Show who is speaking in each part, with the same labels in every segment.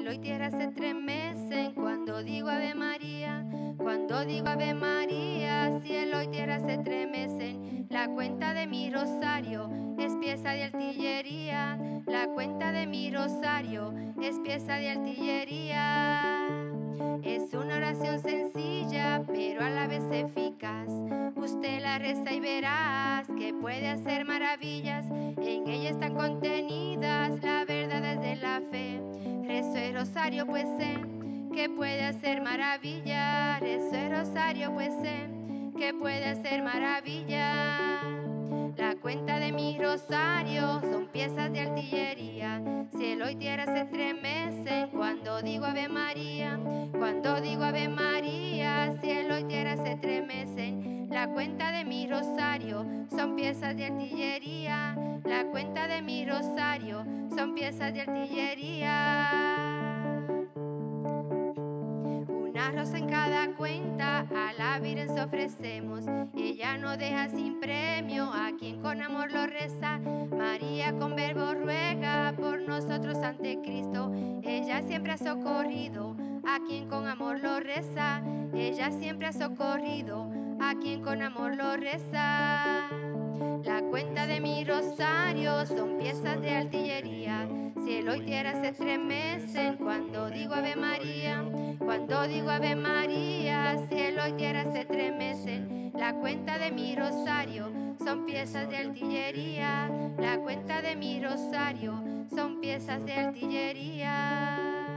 Speaker 1: Cielo y tierra se estremecen cuando digo Ave María. Cuando digo Ave María, cielo y tierra se estremecen. La cuenta de mi rosario es pieza de artillería. La cuenta de mi rosario es pieza de artillería. Es una oración sencilla, pero a la vez eficaz. Usted la reza y verás que puede hacer maravillas. En ella están contenidas las verdades de la fe. Rezo el rosario, pues sé que puede hacer maravillas. Rezo el rosario, pues sé que puede hacer maravillas. La cuenta de mi rosario son piezas de artillería. Cielo y tierra se estremecen cuando digo Ave María. Cuando digo Ave María, cielo y tierra se estremecen. La cuenta de mi rosario son piezas de artillería. La cuenta de mi rosario son piezas de artillería. Una rosa en cada cuenta, a la Virgen se ofrecemos. Ella no deja sin premio a quien con amor lo reza. María con verbo ruega por nosotros ante Cristo. Ella siempre ha socorrido a quien con amor lo reza. Ella siempre ha socorrido a quien con amor lo reza. La cuenta de mi rosario son piezas de artillería. Cielo y tierra se estremecen cuando digo Ave María. Cuando digo Ave María, cielo y tierra se estremecen. La cuenta de mi rosario son piezas de artillería. La cuenta de mi rosario son piezas de artillería.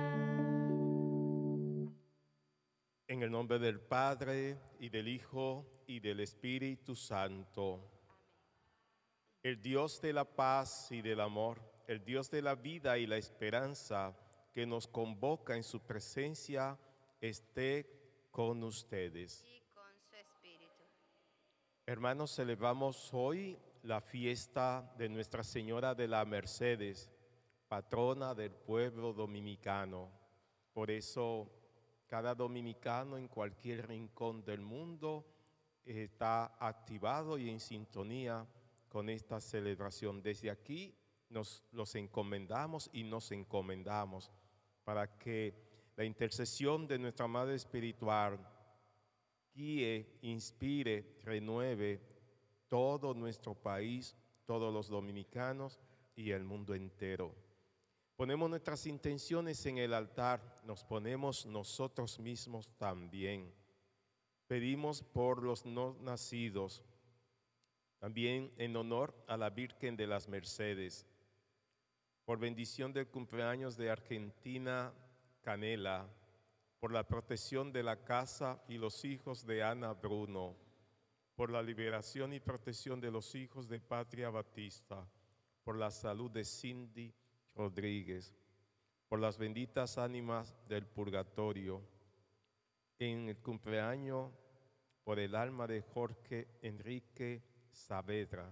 Speaker 2: En el nombre del Padre, y del Hijo, y del Espíritu Santo. El Dios de la paz y del amor, el Dios de la vida y la esperanza, que nos convoca en su presencia, esté con ustedes.
Speaker 1: Y con su espíritu.
Speaker 2: Hermanos, celebramos hoy la fiesta de Nuestra Señora de la Mercedes, patrona del pueblo dominicano. Por eso, cada dominicano en cualquier rincón del mundo está activado y en sintonía con esta celebración. Desde aquí los encomendamos y nos encomendamos para que la intercesión de nuestra Madre Espiritual guíe, inspire, renueve todo nuestro país, todos los dominicanos y el mundo entero. Ponemos nuestras intenciones en el altar, nos ponemos nosotros mismos también. Pedimos por los no nacidos, también en honor a la Virgen de las Mercedes, por bendición del cumpleaños de Argentina Canela, por la protección de la casa y los hijos de Ana Bruno, por la liberación y protección de los hijos de Patria Batista, por la salud de Cindy Rodríguez, por las benditas ánimas del purgatorio, en el cumpleaños por el alma de Jorge Enrique Saavedra,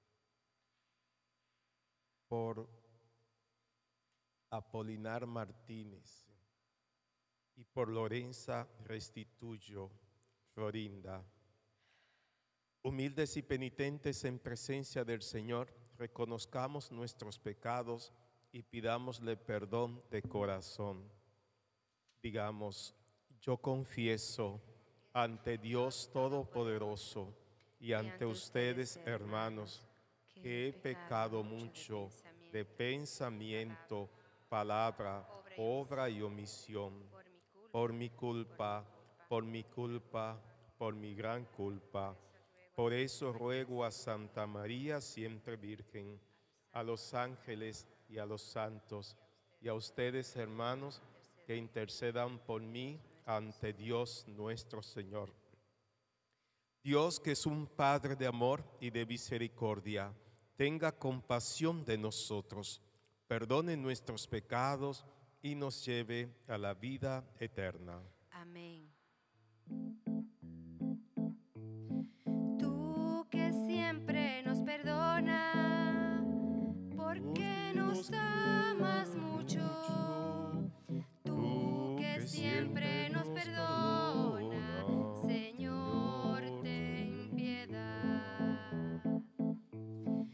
Speaker 2: por Apolinar Martínez y por Lorenza Restituyo Florinda. Humildes y penitentes en presencia del Señor, reconozcamos nuestros pecados y pidámosle perdón de corazón. Digamos: yo confieso ante Dios Todopoderoso y ante ustedes, hermanos, que he pecado mucho de pensamiento, palabra, obra y omisión, por mi culpa, por mi gran culpa. Por eso ruego a Santa María, siempre Virgen, a los ángeles y a los santos, y a ustedes, hermanos, que intercedan por mí ante Dios nuestro Señor. Dios, que es un Padre de amor y de misericordia, tenga compasión de nosotros, perdone nuestros pecados y nos lleve a la vida eterna.
Speaker 1: Amén. Tú que siempre nos perdona, porque nos amas mucho. Tú que siempre nos perdona, Señor, ten piedad.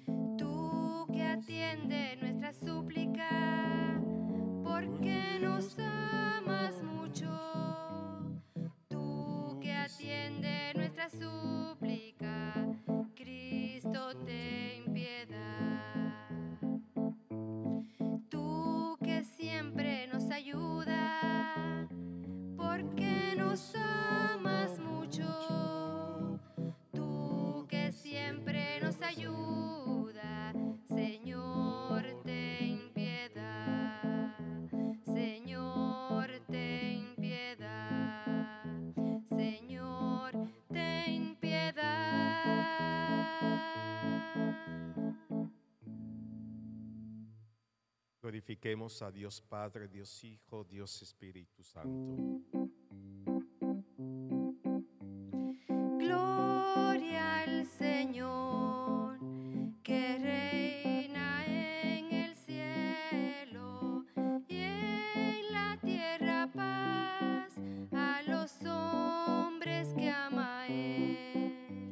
Speaker 1: Tú que atiende nuestra súplica, porque nos
Speaker 2: Glorifiquemos a Dios Padre, Dios Hijo, Dios Espíritu Santo.
Speaker 1: Gloria al Señor, que reina en el cielo y en la tierra paz a los hombres que ama Él.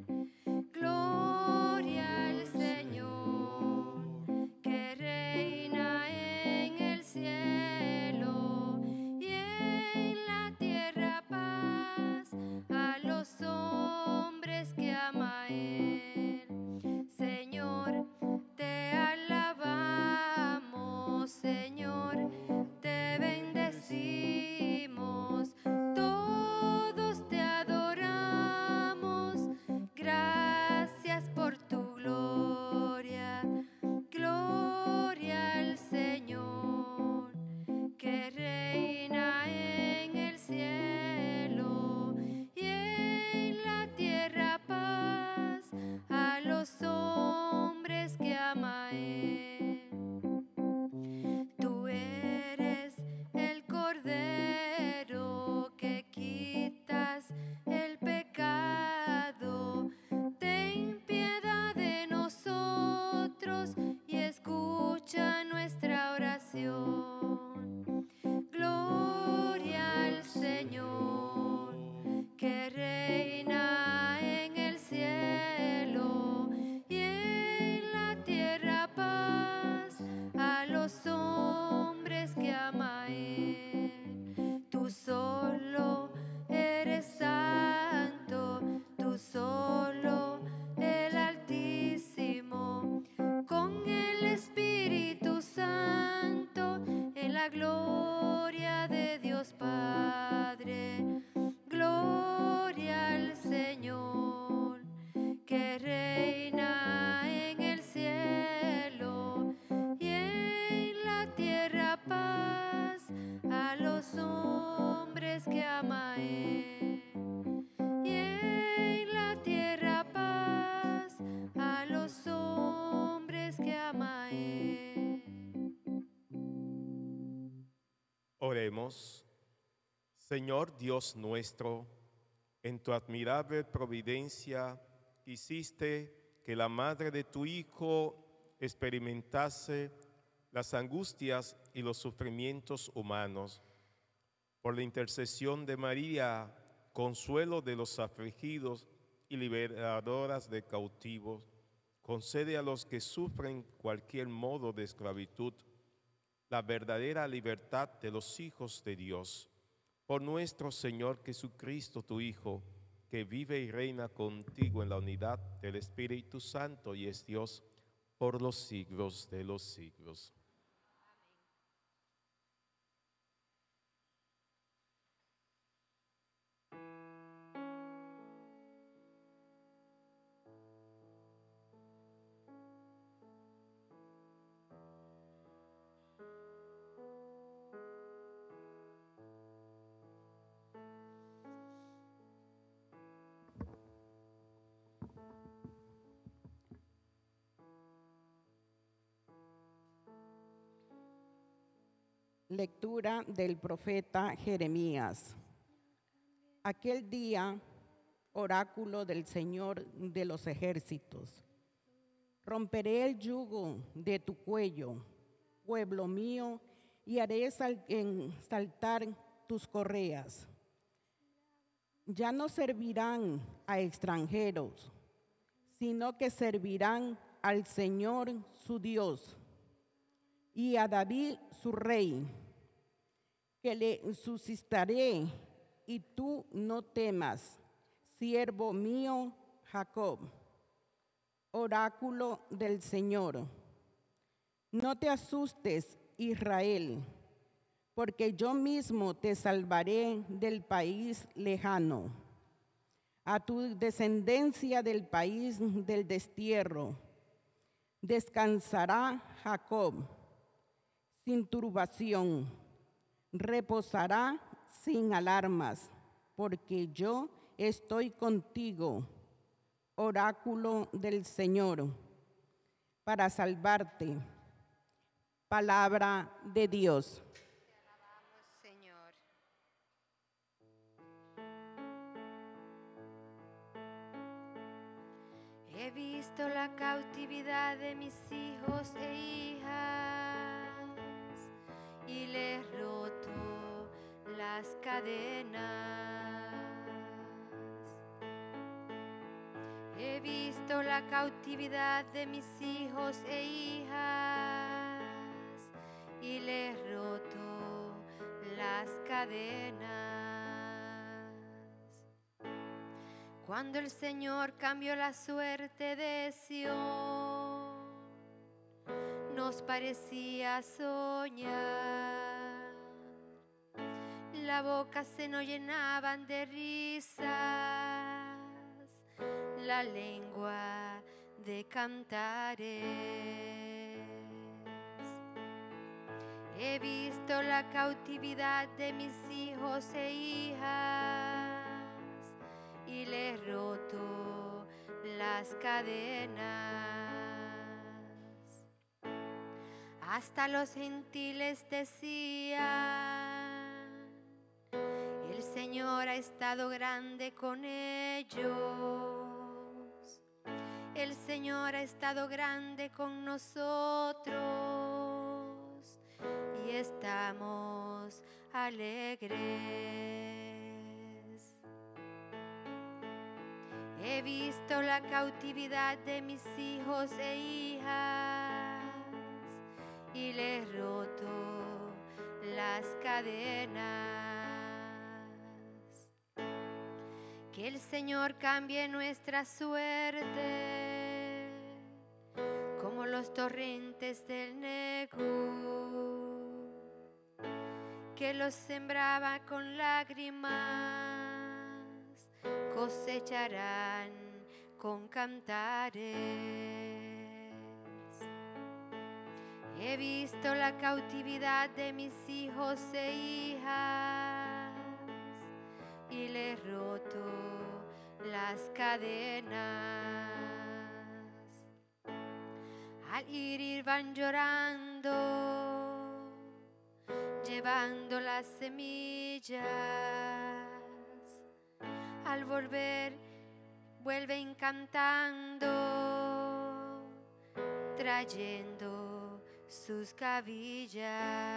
Speaker 1: Gloria al Señor, que reina en el cielo y en la tierra paz a los hombres que ama Él. Señor, te alabamos, Señor, te bendecimos, todos te adoramos, gracias por tu gloria, gloria al Señor, que reina en el cielo y en la tierra paz a los hombres que ama Él. Tú eres el Cordero que quitas el pecado. Ten piedad de nosotros y escucha nuestra oración. Gloria al Señor, que reina en el cielo y en la tierra paz a los hombres que ama Él. Tú solo eres santo, tú solo el Altísimo, con el Espíritu Santo, en la gloria de Dios Padre. Gloria al Señor, que reina en el cielo y en la tierra paz a los hombres que ama Él. Y en la tierra paz a los hombres que ama Él.
Speaker 2: Oremos. Señor Dios nuestro, en tu admirable providencia hiciste que la madre de tu Hijo experimentase las angustias y los sufrimientos humanos. Por la intercesión de María, consuelo de los afligidos y liberadoras de cautivos, concede a los que sufren cualquier modo de esclavitud la verdadera libertad de los hijos de Dios. Por nuestro Señor Jesucristo, tu Hijo, que vive y reina contigo en la unidad del Espíritu Santo y es Dios por los siglos de los siglos.
Speaker 3: Lectura del profeta Jeremías. Aquel día, oráculo del Señor de los ejércitos. Romperé el yugo de tu cuello, pueblo mío, y haré saltar tus correas. Ya no servirán a extranjeros, sino que servirán al Señor su Dios y a David su rey, que le suscitaré, y tú no temas, siervo mío Jacob. Oráculo del Señor. No te asustes, Israel, porque yo mismo te salvaré del país lejano, a tu descendencia del país del destierro. Descansará Jacob sin turbación, reposará sin alarmas, porque yo estoy contigo, oráculo del Señor, para salvarte. Palabra de Dios.
Speaker 1: Vamos, Señor. He visto la cautividad de mis hijos e hijas y les he roto las cadenas. He visto la cautividad de mis hijos e hijas y les he roto las cadenas. Cuando el Señor cambió la suerte de Sión, nos parecía soñar. La boca se nos llenaban de risas, la lengua de cantares. He visto la cautividad de mis hijos e hijas y les he roto las cadenas. Hasta los gentiles decían: el Señor ha estado grande con ellos. El Señor ha estado grande con nosotros y estamos alegres. He visto la cautividad de mis hijos e hijas y les he roto las cadenas. Que el Señor cambie nuestra suerte como los torrentes del Negú, que los sembraba con lágrimas, cosecharán con cantares. He visto la cautividad de mis hijos e hijas y les he roto las cadenas. Al ir van llorando, llevando las semillas. Al volver, vuelven cantando, trayendo sus cabillas.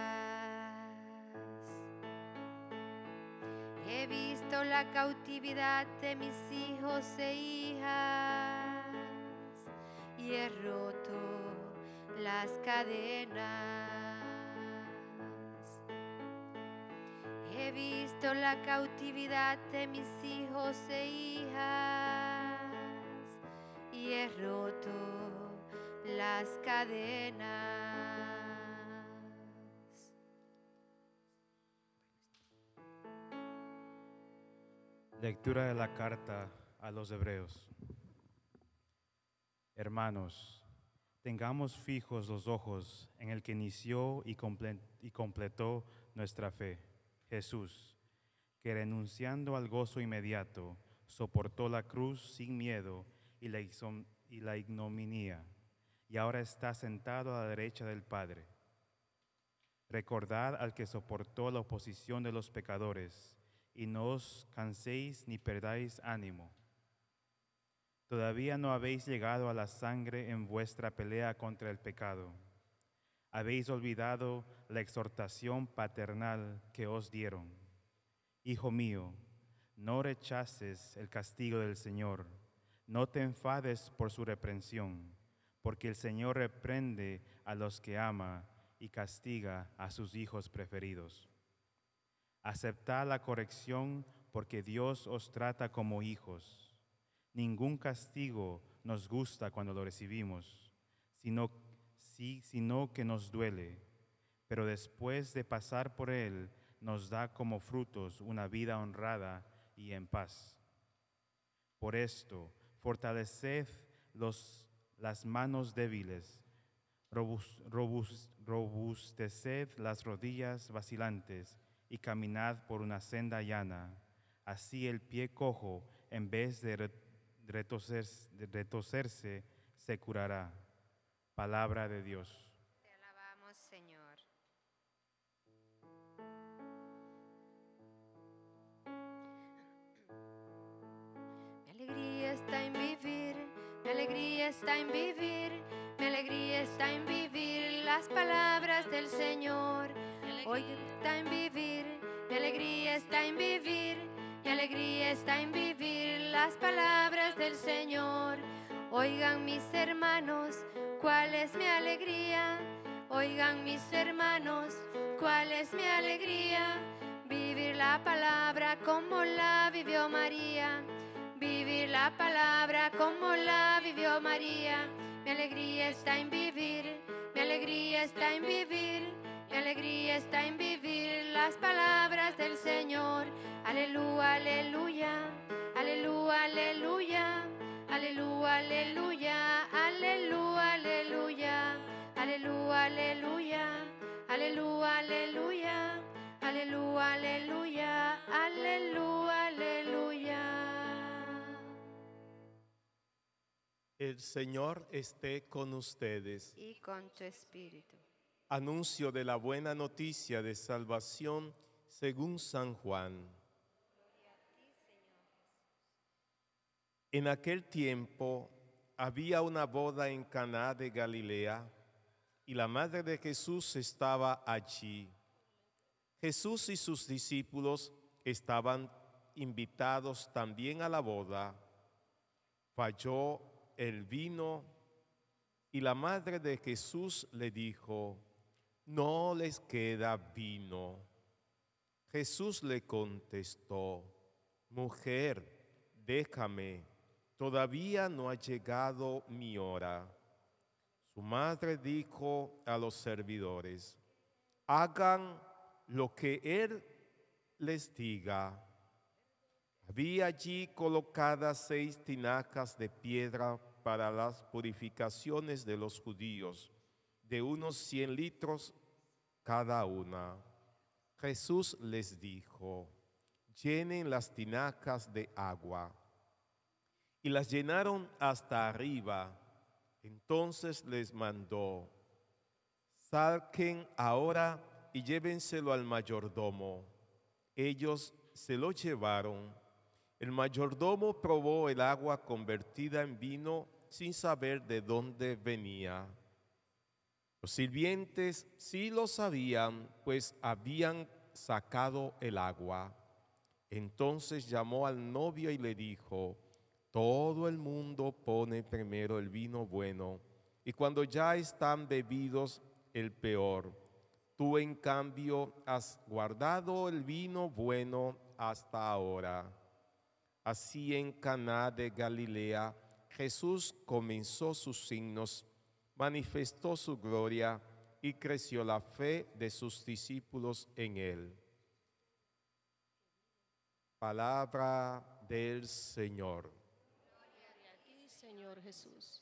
Speaker 1: He visto la cautividad de mis hijos e hijas y he roto las cadenas. He visto la cautividad de mis hijos e hijas y he roto las cadenas.
Speaker 4: Lectura de la carta a los Hebreos. Hermanos, tengamos fijos los ojos en el que inició y completó nuestra fe, Jesús, que renunciando al gozo inmediato, soportó la cruz sin miedo y la ignominia, y ahora está sentado a la derecha del Padre. Recordad al que soportó la oposición de los pecadores, y no os canséis ni perdáis ánimo. Todavía no habéis llegado a la sangre en vuestra pelea contra el pecado. Habéis olvidado la exhortación paternal que os dieron. Hijo mío, no rechaces el castigo del Señor, no te enfades por su reprensión, porque el Señor reprende a los que ama y castiga a sus hijos preferidos. Aceptad la corrección, porque Dios os trata como hijos. Ningún castigo nos gusta cuando lo recibimos, sino que nos duele, pero después de pasar por él, nos da como frutos una vida honrada y en paz. Por esto, fortaleced las manos débiles, robusteced las rodillas vacilantes y caminad por una senda llana. Así el pie cojo, en vez de retorcerse, se curará. Palabra de Dios.
Speaker 1: Te alabamos, Señor. alegría está en vivir, mi alegría está en vivir las palabras del Señor. Hoy está en vivir, mi alegría está en vivir, mi alegría está en vivir las palabras del Señor. Oigan mis hermanos, ¿cuál es mi alegría? Oigan mis hermanos, ¿cuál es mi alegría? Vivir la palabra como la vivió María. Vivir la palabra como la vivió María. Mi alegría está en vivir, mi alegría está en vivir, mi alegría está en vivir las palabras del Señor. Aleluya, aleluya, aleluya, aleluya, aleluya, aleluya, aleluya, aleluya, aleluya, aleluya, aleluya, aleluya, aleluya, aleluya, aleluya, aleluya.
Speaker 2: El Señor esté con ustedes.
Speaker 1: Y con tu espíritu.
Speaker 2: Anuncio de la buena noticia de salvación según San Juan. En aquel tiempo había una boda en Caná de Galilea y la madre de Jesús estaba allí. Jesús y sus discípulos estaban invitados también a la boda. Falló el vino y la madre de Jesús le dijo: no les queda vino. Jesús le contestó: mujer, déjame, todavía no ha llegado mi hora. Su madre dijo a los servidores: hagan lo que él les diga. Había allí colocadas 6 tinajas de piedra para las purificaciones de los judíos, de unos 100 litros cada una. Jesús les dijo: llenen las tinajas de agua. Y las llenaron hasta arriba. Entonces les mandó: saquen ahora y llévenselo al mayordomo. Ellos se lo llevaron. El mayordomo probó el agua convertida en vino sin saber de dónde venía. Los sirvientes sí lo sabían, pues habían sacado el agua. Entonces llamó al novio y le dijo: todo el mundo pone primero el vino bueno, y cuando ya están bebidos, el peor. Tú, en cambio, has guardado el vino bueno hasta ahora. Así en Caná de Galilea, Jesús comenzó sus signos, manifestó su gloria y creció la fe de sus discípulos en él. Palabra del Señor.
Speaker 5: Gloria a ti, Señor Jesús.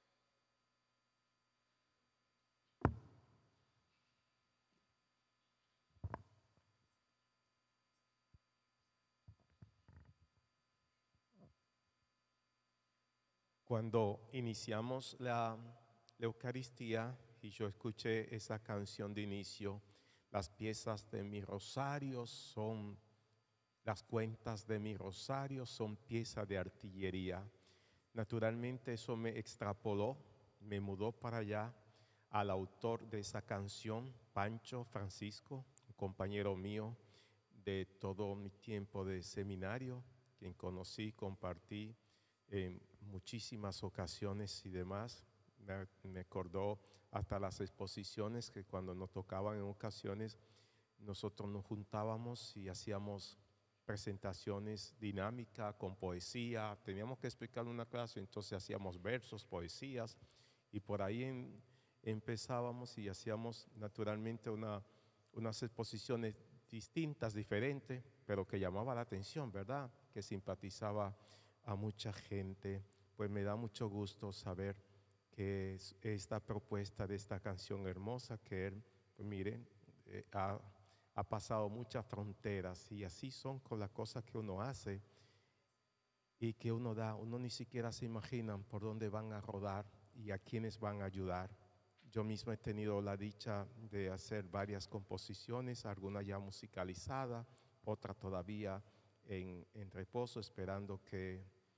Speaker 2: Cuando iniciamos la Eucaristía y yo escuché esa canción de inicio, las piezas de mi rosario son, las cuentas de mi rosario son piezas de artillería. Naturalmente eso me extrapoló, me mudó para allá al autor de esa canción, Pancho Francisco, un compañero mío de todo mi tiempo de seminario, quien conocí, compartí en muchísimas ocasiones y demás. Me acordó hasta las exposiciones que cuando nos tocaban en ocasiones, nosotros nos juntábamos y hacíamos presentaciones dinámicas con poesía. Teníamos que explicar una clase, entonces hacíamos versos, poesías, y por ahí empezábamos y hacíamos naturalmente unas exposiciones distintas, diferentes, pero que llamaba la atención, ¿verdad? Que simpatizaba a mucha gente. Pues me da mucho gusto saber que esta propuesta de esta canción hermosa, que él, pues miren, ha pasado muchas fronteras, y así son con las cosas que uno hace y que uno da. Uno ni siquiera se imaginan por dónde van a rodar y a quiénes van a ayudar. Yo mismo he tenido la dicha de hacer varias composiciones, algunas ya musicalizadas, otras todavía en reposo, esperando que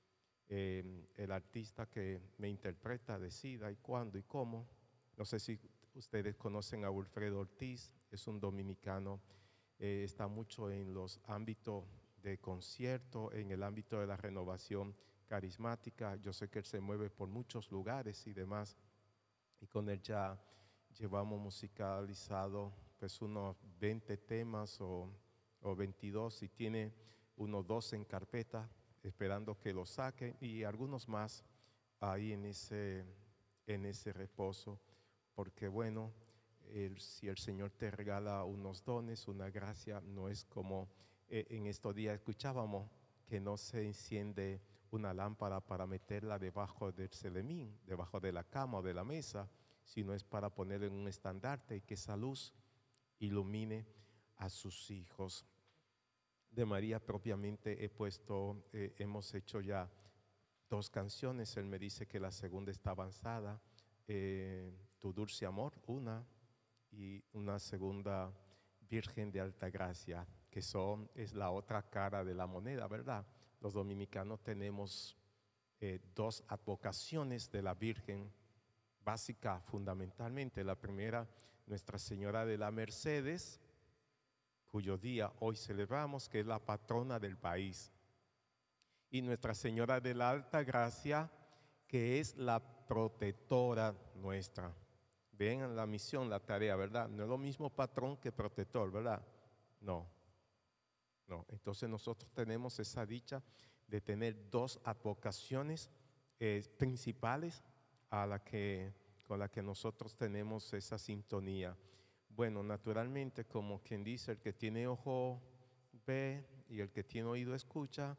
Speaker 2: el artista que me interpreta decida y cuándo y cómo. No sé si ustedes conocen a Wilfredo Ortiz, es un dominicano, está mucho en los ámbitos de concierto, en el ámbito de la renovación carismática. Yo sé que él se mueve por muchos lugares y demás, y con él ya llevamos musicalizado pues unos 20 temas o 22, y tiene unos 12 en carpeta esperando que lo saquen, y algunos más ahí en ese reposo, porque bueno, si el Señor te regala unos dones, una gracia, no es como en estos días escuchábamos que no se enciende una lámpara para meterla debajo del celemín, debajo de la cama o de la mesa, sino es para ponerla en un estandarte y que esa luz ilumine a sus hijos. De María propiamente hemos hecho ya 2 canciones. Él me dice que la segunda está avanzada, Tu Dulce Amor, una, y una segunda, Virgen de Alta Gracia, que es la otra cara de la moneda, ¿verdad? Los dominicanos tenemos 2 advocaciones de la Virgen básica, fundamentalmente. La primera, Nuestra Señora de la Mercedes, cuyo día hoy celebramos, que es la patrona del país, y Nuestra Señora de la Alta Gracia, que es la protectora nuestra. Ven la misión, la tarea, ¿verdad? No es lo mismo patrón que protector, ¿verdad? No. Entonces nosotros tenemos esa dicha de tener 2 advocaciones principales con la que nosotros tenemos esa sintonía. Bueno, naturalmente, como quien dice, el que tiene ojo ve y el que tiene oído escucha.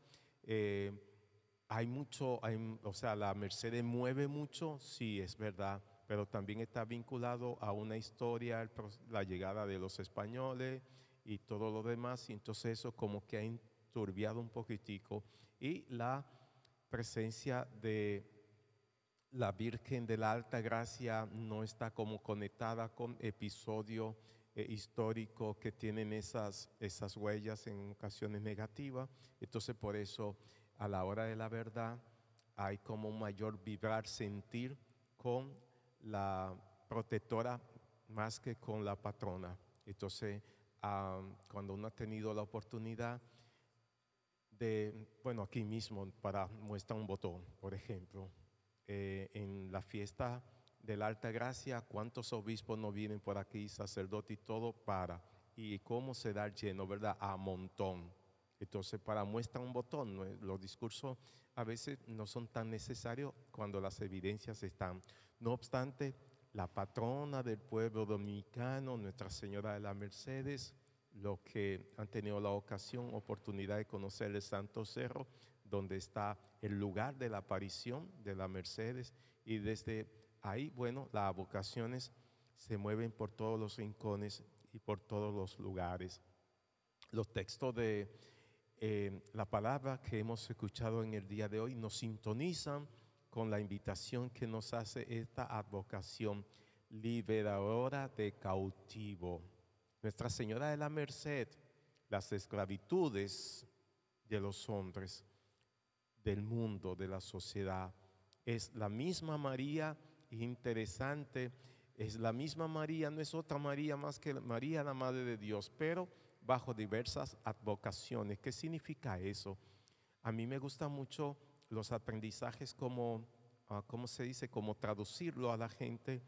Speaker 2: O sea, la Mercedes mueve mucho, sí, es verdad, pero también está vinculado a una historia, la llegada de los españoles y todo lo demás, y entonces eso como que ha enturbiado un poquitico, y la presencia de la Virgen de la Alta Gracia no está como conectada con episodios históricos que tienen esas huellas en ocasiones negativas. Entonces por eso a la hora de la verdad hay como un mayor vibrar, sentir con la protectora más que con la patrona. Entonces cuando uno ha tenido la oportunidad bueno, aquí mismo, para muestra un botón, por ejemplo, en la fiesta de la Alta Gracia, ¿cuántos obispos no vienen por aquí, sacerdote y todo y cómo se da lleno, ¿verdad? A montón. Entonces, para muestra un botón, los discursos a veces no son tan necesarios cuando las evidencias están. No obstante, la patrona del pueblo dominicano, Nuestra Señora de la Mercedes, los que han tenido la oportunidad de conocer el Santo Cerro, donde está el lugar de la aparición de la Mercedes, y desde ahí, bueno, las vocaciones se mueven por todos los rincones y por todos los lugares. Los textos de la palabra que hemos escuchado en el día de hoy nos sintonizan con la invitación que nos hace esta advocación liberadora de cautivo. Nuestra Señora de la Merced, las esclavitudes de los hombres, del mundo, de la sociedad, es la misma María. Interesante, es la misma María, no es otra María más que María, la Madre de Dios, pero bajo diversas advocaciones. ¿Qué significa eso? A mí me gustan mucho los aprendizajes como, ¿cómo se dice? Como traducirlo a la gente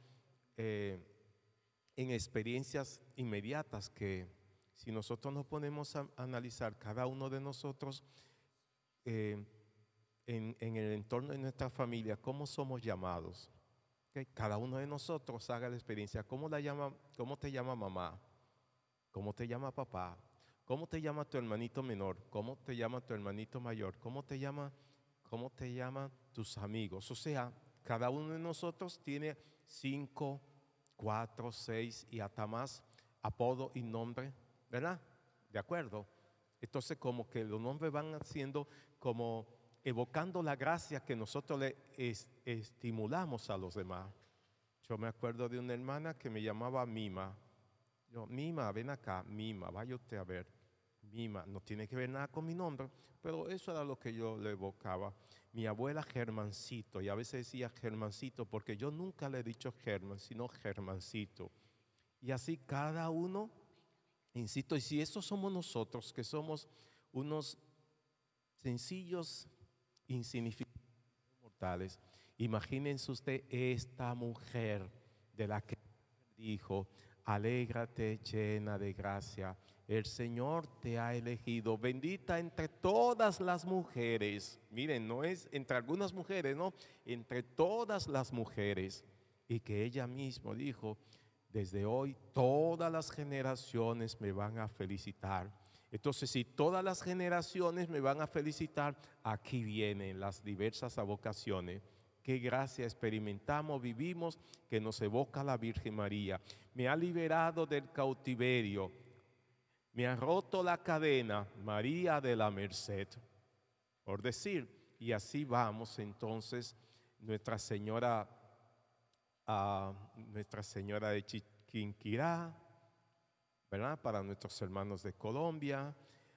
Speaker 2: en experiencias inmediatas, que si nosotros nos ponemos a analizar cada uno de nosotros en el entorno de nuestra familia, cómo somos llamados. ¿Okay? Cada uno de nosotros haga la experiencia. ¿Cómo te llama mamá? ¿Cómo te llama papá? ¿Cómo te llama tu hermanito menor? ¿Cómo te llama tu hermanito mayor? ¿Cómo te llaman tus amigos? O sea, cada uno de nosotros tiene 5, 4, 6 y hasta más apodo y nombre, ¿verdad? ¿De acuerdo? Entonces como que los nombres van haciendo como evocando la gracia que nosotros le estimulamos a los demás. Yo me acuerdo de una hermana que me llamaba Mima. Yo, Mima, ven acá, Mima, vaya usted a ver. Mima, no tiene que ver nada con mi nombre, pero eso era lo que yo le evocaba. Mi abuela Germancito, y a veces decía Germancito, porque yo nunca le he dicho Germán, sino Germancito. Y así cada uno, insisto, y si esos somos nosotros, que somos unos sencillos, insignificantes mortales, imagínense usted esta mujer de la que dijo, alégrate llena de gracia, el Señor te ha elegido, bendita entre todas las mujeres. Miren, no es entre algunas mujeres, no, entre todas las mujeres. Y que ella misma dijo, desde hoy todas las generaciones me van a felicitar. Entonces, si todas las generaciones me van a felicitar, aquí vienen las diversas vocaciones. Qué gracia experimentamos, vivimos, que nos evoca la Virgen María. Me ha liberado del cautiverio, me ha roto la cadena, María de la Merced, por decir. Y así vamos entonces, Nuestra Señora de Chiquinquirá, ¿verdad? Para nuestros hermanos de Colombia,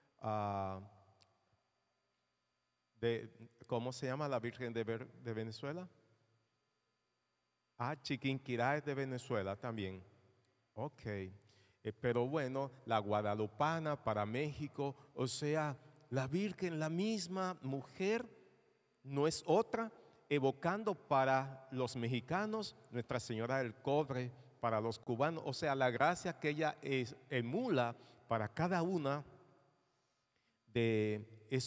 Speaker 2: ¿cómo se llama la Virgen de Venezuela? Chiquinquirá es de Venezuela también. Ok. Pero bueno, la guadalupana para México, o sea, la Virgen, la misma mujer, no es otra, evocando para los mexicanos Nuestra Señora del Cobre, para los cubanos, o sea, la gracia que ella emula para cada una de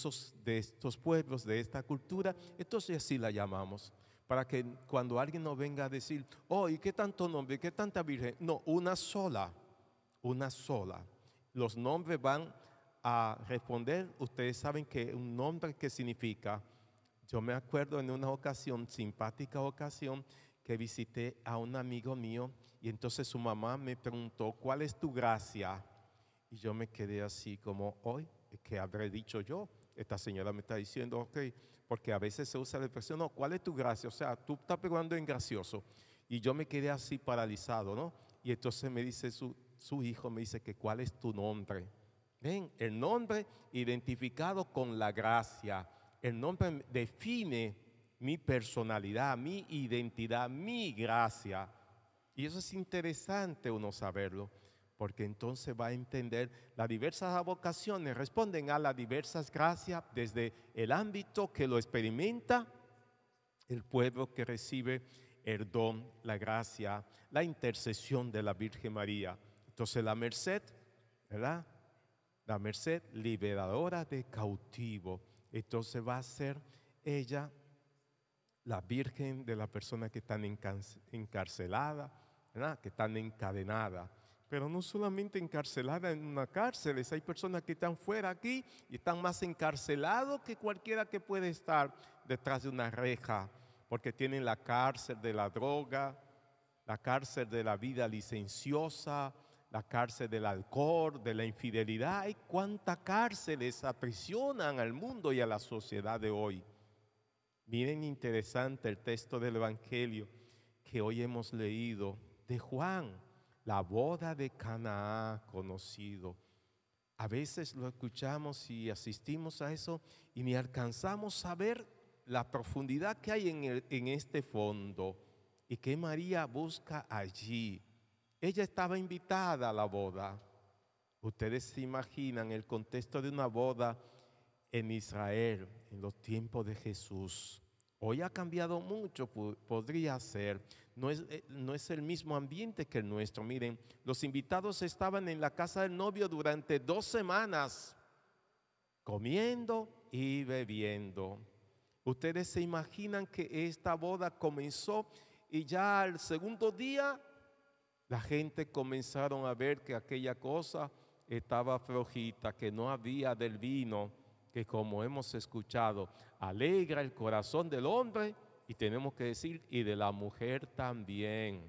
Speaker 2: estos pueblos, de esta cultura. Entonces así la llamamos, para que cuando alguien nos venga a decir, oh, ¿y qué tanto nombre, qué tanta Virgen? No, una sola. Una sola. Los nombres van a responder. Ustedes saben que un nombre, ¿qué significa? Yo me acuerdo en una ocasión, simpática ocasión, que visité a un amigo mío y entonces su mamá me preguntó, ¿cuál es tu gracia? Y yo me quedé así como, hoy, ¿qué habré dicho yo? Esta señora me está diciendo, ok, porque a veces se usa la expresión, no, ¿cuál es tu gracia? O sea, tú estás pegando en gracioso. Y yo me quedé así paralizado, ¿no? Y entonces me dice su hijo, me dice que ¿cuál es tu nombre? Ven, el nombre identificado con la gracia. El nombre define mi personalidad, mi identidad, mi gracia. Y eso es interesante uno saberlo, porque entonces va a entender las diversas vocaciones, responden a las diversas gracias desde el ámbito que lo experimenta el pueblo que recibe el don, la gracia, la intercesión de la Virgen María. Entonces la merced, ¿verdad? La merced liberadora de cautivo. Entonces va a ser ella la Virgen de las personas que están encarceladas, ¿verdad? Que están encadenadas. Pero no solamente encarceladas en una cárcel, hay personas que están fuera aquí y están más encarcelados que cualquiera que puede estar detrás de una reja, porque tienen la cárcel de la droga, la cárcel de la vida licenciosa, la cárcel del alcohol, de la infidelidad. Hay cuántas cárceles aprisionan al mundo y a la sociedad de hoy. Miren, interesante el texto del Evangelio que hoy hemos leído de Juan, la boda de Canaán conocido. A veces lo escuchamos y asistimos a eso y ni alcanzamos a ver la profundidad que hay en este fondo y que María busca allí. Ella estaba invitada a la boda. Ustedes se imaginan el contexto de una boda en Israel en los tiempos de Jesús. Hoy ha cambiado mucho, podría ser. No es el mismo ambiente que el nuestro. Miren, los invitados estaban en la casa del novio durante 2 semanas, comiendo y bebiendo. Ustedes se imaginan que esta boda comenzó y ya al segundo día la gente comenzaron a ver que aquella cosa estaba flojita, que no había del vino, que como hemos escuchado, alegra el corazón del hombre y tenemos que decir, y de la mujer también.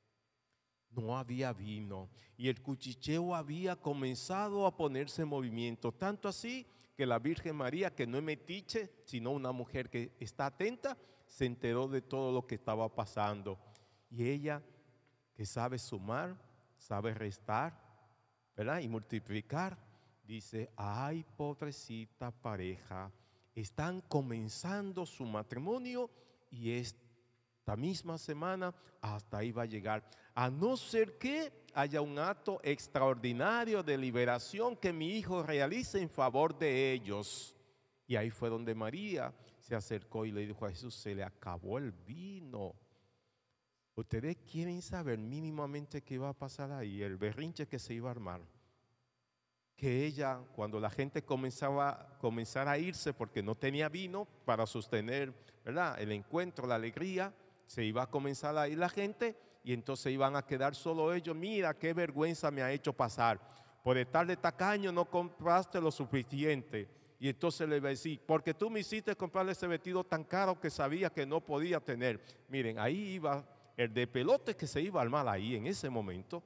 Speaker 2: No había vino y el cuchicheo había comenzado a ponerse en movimiento, tanto así que la Virgen María, que no es metiche, sino una mujer que está atenta, se enteró de todo lo que estaba pasando. Y ella, que sabe sumar, sabe restar, ¿verdad? Y multiplicar, dice, ay, pobrecita pareja, están comenzando su matrimonio y esta misma semana hasta ahí va a llegar. A no ser que haya un acto extraordinario de liberación que mi hijo realice en favor de ellos. Y ahí fue donde María se acercó y le dijo a Jesús, se le acabó el vino. Ustedes quieren saber mínimamente qué iba a pasar ahí, el berrinche que se iba a armar. Que ella, cuando la gente comenzara a irse porque no tenía vino para sostener, ¿verdad?, el encuentro, la alegría, se iba a comenzar a ir la gente y entonces iban a quedar solo ellos. Mira qué vergüenza me ha hecho pasar. Por estar de tacaño no compraste lo suficiente. Y entonces le va a decir, porque tú me hiciste comprarle ese vestido tan caro que sabía que no podía tener. Miren, ahí iba el de pelote que se iba a armar ahí en ese momento.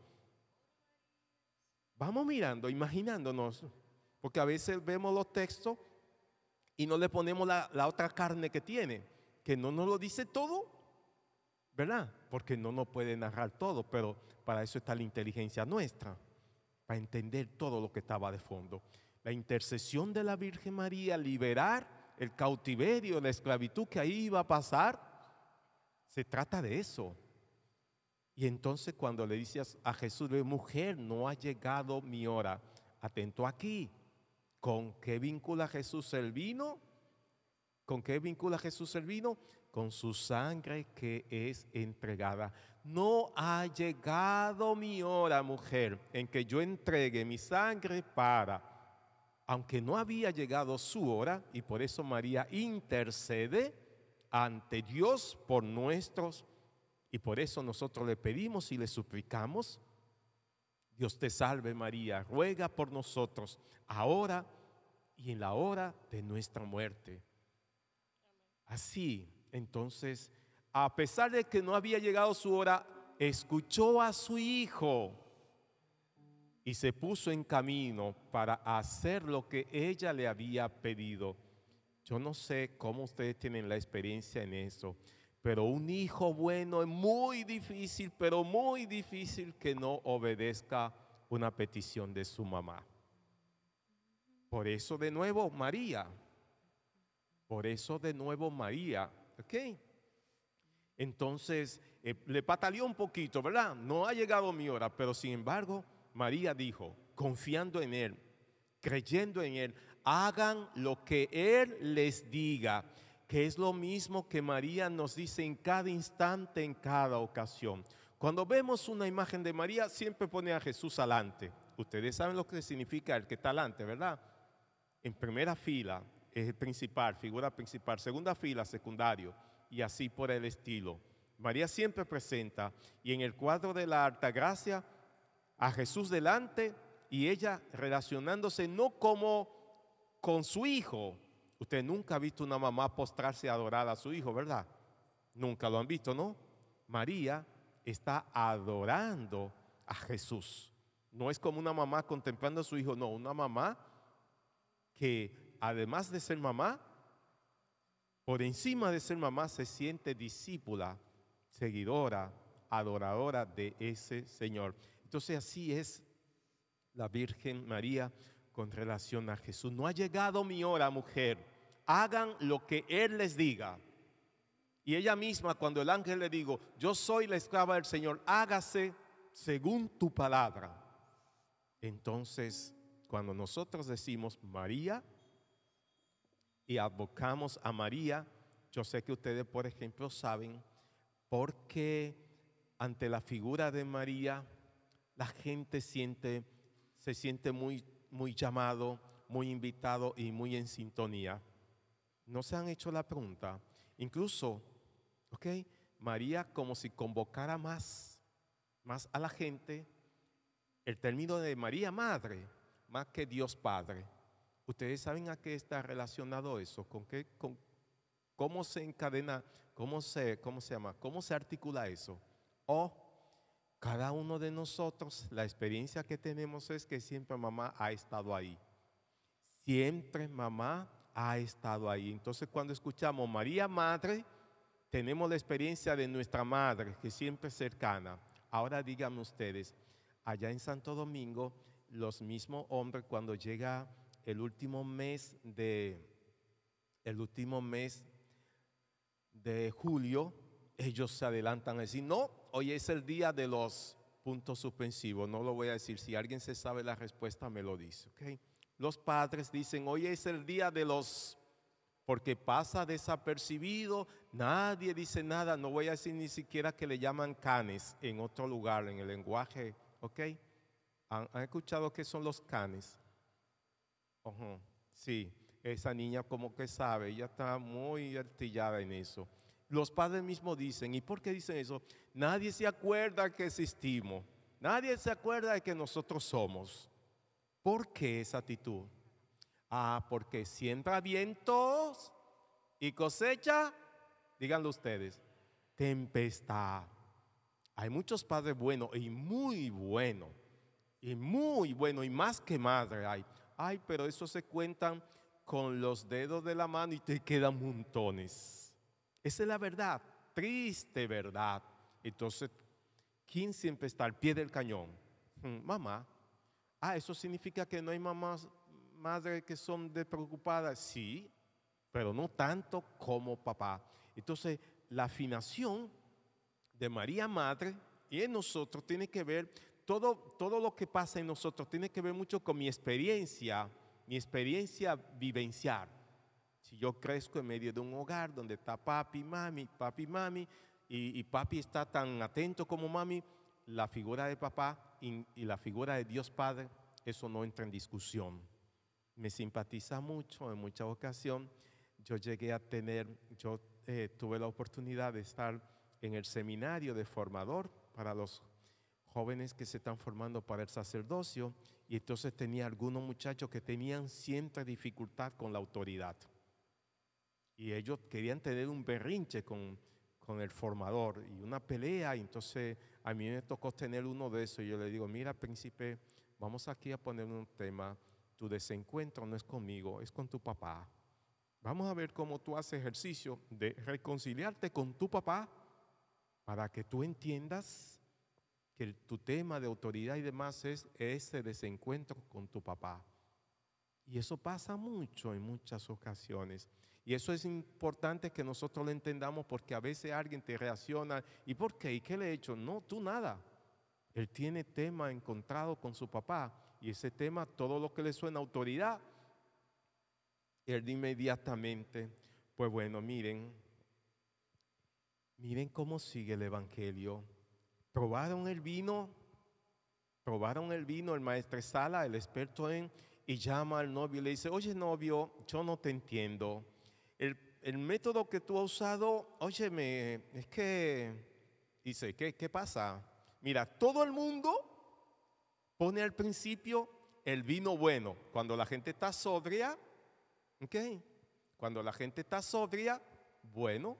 Speaker 2: Vamos mirando, imaginándonos, porque a veces vemos los textos y no le ponemos la otra carne que tiene, que no nos lo dice todo, ¿verdad? Porque no nos puede narrar todo, pero para eso está la inteligencia nuestra, para entender todo lo que estaba de fondo. La intercesión de la Virgen María, liberar el cautiverio, la esclavitud que ahí iba a pasar, se trata de eso. Y entonces cuando le dices a Jesús, mujer, no ha llegado mi hora. Atento aquí, ¿con qué vincula Jesús el vino? ¿Con qué vincula Jesús el vino? Con su sangre que es entregada. No ha llegado mi hora, mujer, en que yo entregue mi sangre para, aunque no había llegado su hora, y por eso María intercede ante Dios por nosotros. Y por eso nosotros le pedimos y le suplicamos, Dios te salve María, ruega por nosotros, ahora y en la hora de nuestra muerte. Así, entonces, a pesar de que no había llegado su hora, escuchó a su hijo y se puso en camino para hacer lo que ella le había pedido. Yo no sé cómo ustedes tienen la experiencia en eso, pero un hijo bueno es muy difícil, pero muy difícil que no obedezca una petición de su mamá. Por eso de nuevo María. Por eso de nuevo María. ¿Ok? Entonces le pataleó un poquito, ¿verdad? No ha llegado mi hora, pero sin embargo María dijo, confiando en Él, creyendo en Él, hagan lo que Él les diga. Que es lo mismo que María nos dice en cada instante, en cada ocasión. Cuando vemos una imagen de María, siempre pone a Jesús adelante. Ustedes saben lo que significa el que está adelante, ¿verdad? En primera fila es el principal, figura principal. Segunda fila, secundario. Y así por el estilo. María siempre presenta. Y en el cuadro de la Altagracia, a Jesús delante y ella relacionándose no como con su hijo. Usted nunca ha visto una mamá postrarse a adorar a su hijo, ¿verdad? Nunca lo han visto, ¿no? María está adorando a Jesús. No es como una mamá contemplando a su hijo, no, una mamá que además de ser mamá, por encima de ser mamá se siente discípula, seguidora, adoradora de ese Señor. Entonces así es la Virgen María con relación a Jesús. No ha llegado mi hora, mujer. Hagan lo que Él les diga. Y ella misma, cuando el ángel le dijo, yo soy la esclava del Señor, hágase según tu palabra. Entonces, cuando nosotros decimos María y advocamos a María, yo sé que ustedes, por ejemplo, saben por qué ante la figura de María la gente se siente muy llamado, muy invitado y muy en sintonía. ¿No se han hecho la pregunta? Incluso, ¿ok? María como si convocara más a la gente, el término de María Madre, más que Dios Padre. ¿Ustedes saben a qué está relacionado eso? ¿Cómo se encadena? ¿Cómo se llama? ¿Cómo se articula eso? Cada uno de nosotros, la experiencia que tenemos es que siempre mamá ha estado ahí. Siempre mamá ha estado ahí. Entonces cuando escuchamos María Madre, tenemos la experiencia de nuestra madre, que siempre es cercana. Ahora díganme ustedes, allá en Santo Domingo, los mismos hombres cuando llega el último mes de julio, ellos se adelantan a decir, no, hoy es el día de los puntos suspensivos. No lo voy a decir, si alguien se sabe la respuesta me lo dice, ¿ok? Los padres dicen, hoy es el día de los, porque pasa desapercibido, nadie dice nada, no voy a decir ni siquiera que le llaman canes en otro lugar, en el lenguaje, ¿ok? ¿Han escuchado qué son los canes? Sí, esa niña como que sabe, ella está muy artillada en eso. Los padres mismos dicen, ¿y por qué dicen eso? Nadie se acuerda que existimos, nadie se acuerda de que nosotros somos. ¿Por qué esa actitud? Porque siembra vientos y cosecha, díganlo ustedes, tempestad. Hay muchos padres buenos y muy buenos, y más que madre hay. Ay, pero eso se cuentan con los dedos de la mano y te quedan montones. Esa es la verdad, triste verdad. Entonces, ¿quién siempre está al pie del cañón? Mamá. Eso significa que no hay madres que son despreocupadas. Sí, pero no tanto como papá. Entonces, la afinación de María Madre y en nosotros tiene que ver, todo lo que pasa en nosotros tiene que ver mucho con mi experiencia vivencial. Si yo crezco en medio de un hogar donde está papi, mami, y papi está tan atento como mami, la figura de papá y la figura de Dios Padre, eso no entra en discusión. Me simpatiza mucho en muchas ocasiones. Yo tuve la oportunidad de estar en el seminario de formador para los jóvenes que se están formando para el sacerdocio, y entonces tenía algunos muchachos que tenían cierta dificultad con la autoridad. Y ellos querían tener un berrinche con el formador y una pelea, y entonces a mí me tocó tener uno de esos y yo le digo, mira príncipe, vamos aquí a poner un tema, tu desencuentro no es conmigo, es con tu papá. Vamos a ver cómo tú haces ejercicio de reconciliarte con tu papá para que tú entiendas que tu tema de autoridad y demás es ese desencuentro con tu papá. Y eso pasa mucho en muchas ocasiones. Y eso es importante que nosotros lo entendamos, porque a veces alguien te reacciona, ¿y por qué? ¿Y qué le he hecho? No, tú nada. Él tiene tema encontrado con su papá, y ese tema, todo lo que le suena a autoridad, él inmediatamente, pues bueno, miren cómo sigue el evangelio. Probaron el vino, el maestresala, el experto y llama al novio y le dice, oye novio, yo no te entiendo. El método que tú has usado, óyeme, es que, dice, ¿qué pasa? Mira, todo el mundo pone al principio el vino bueno. Cuando la gente está sobria, ¿ok? Cuando la gente está sobria, bueno,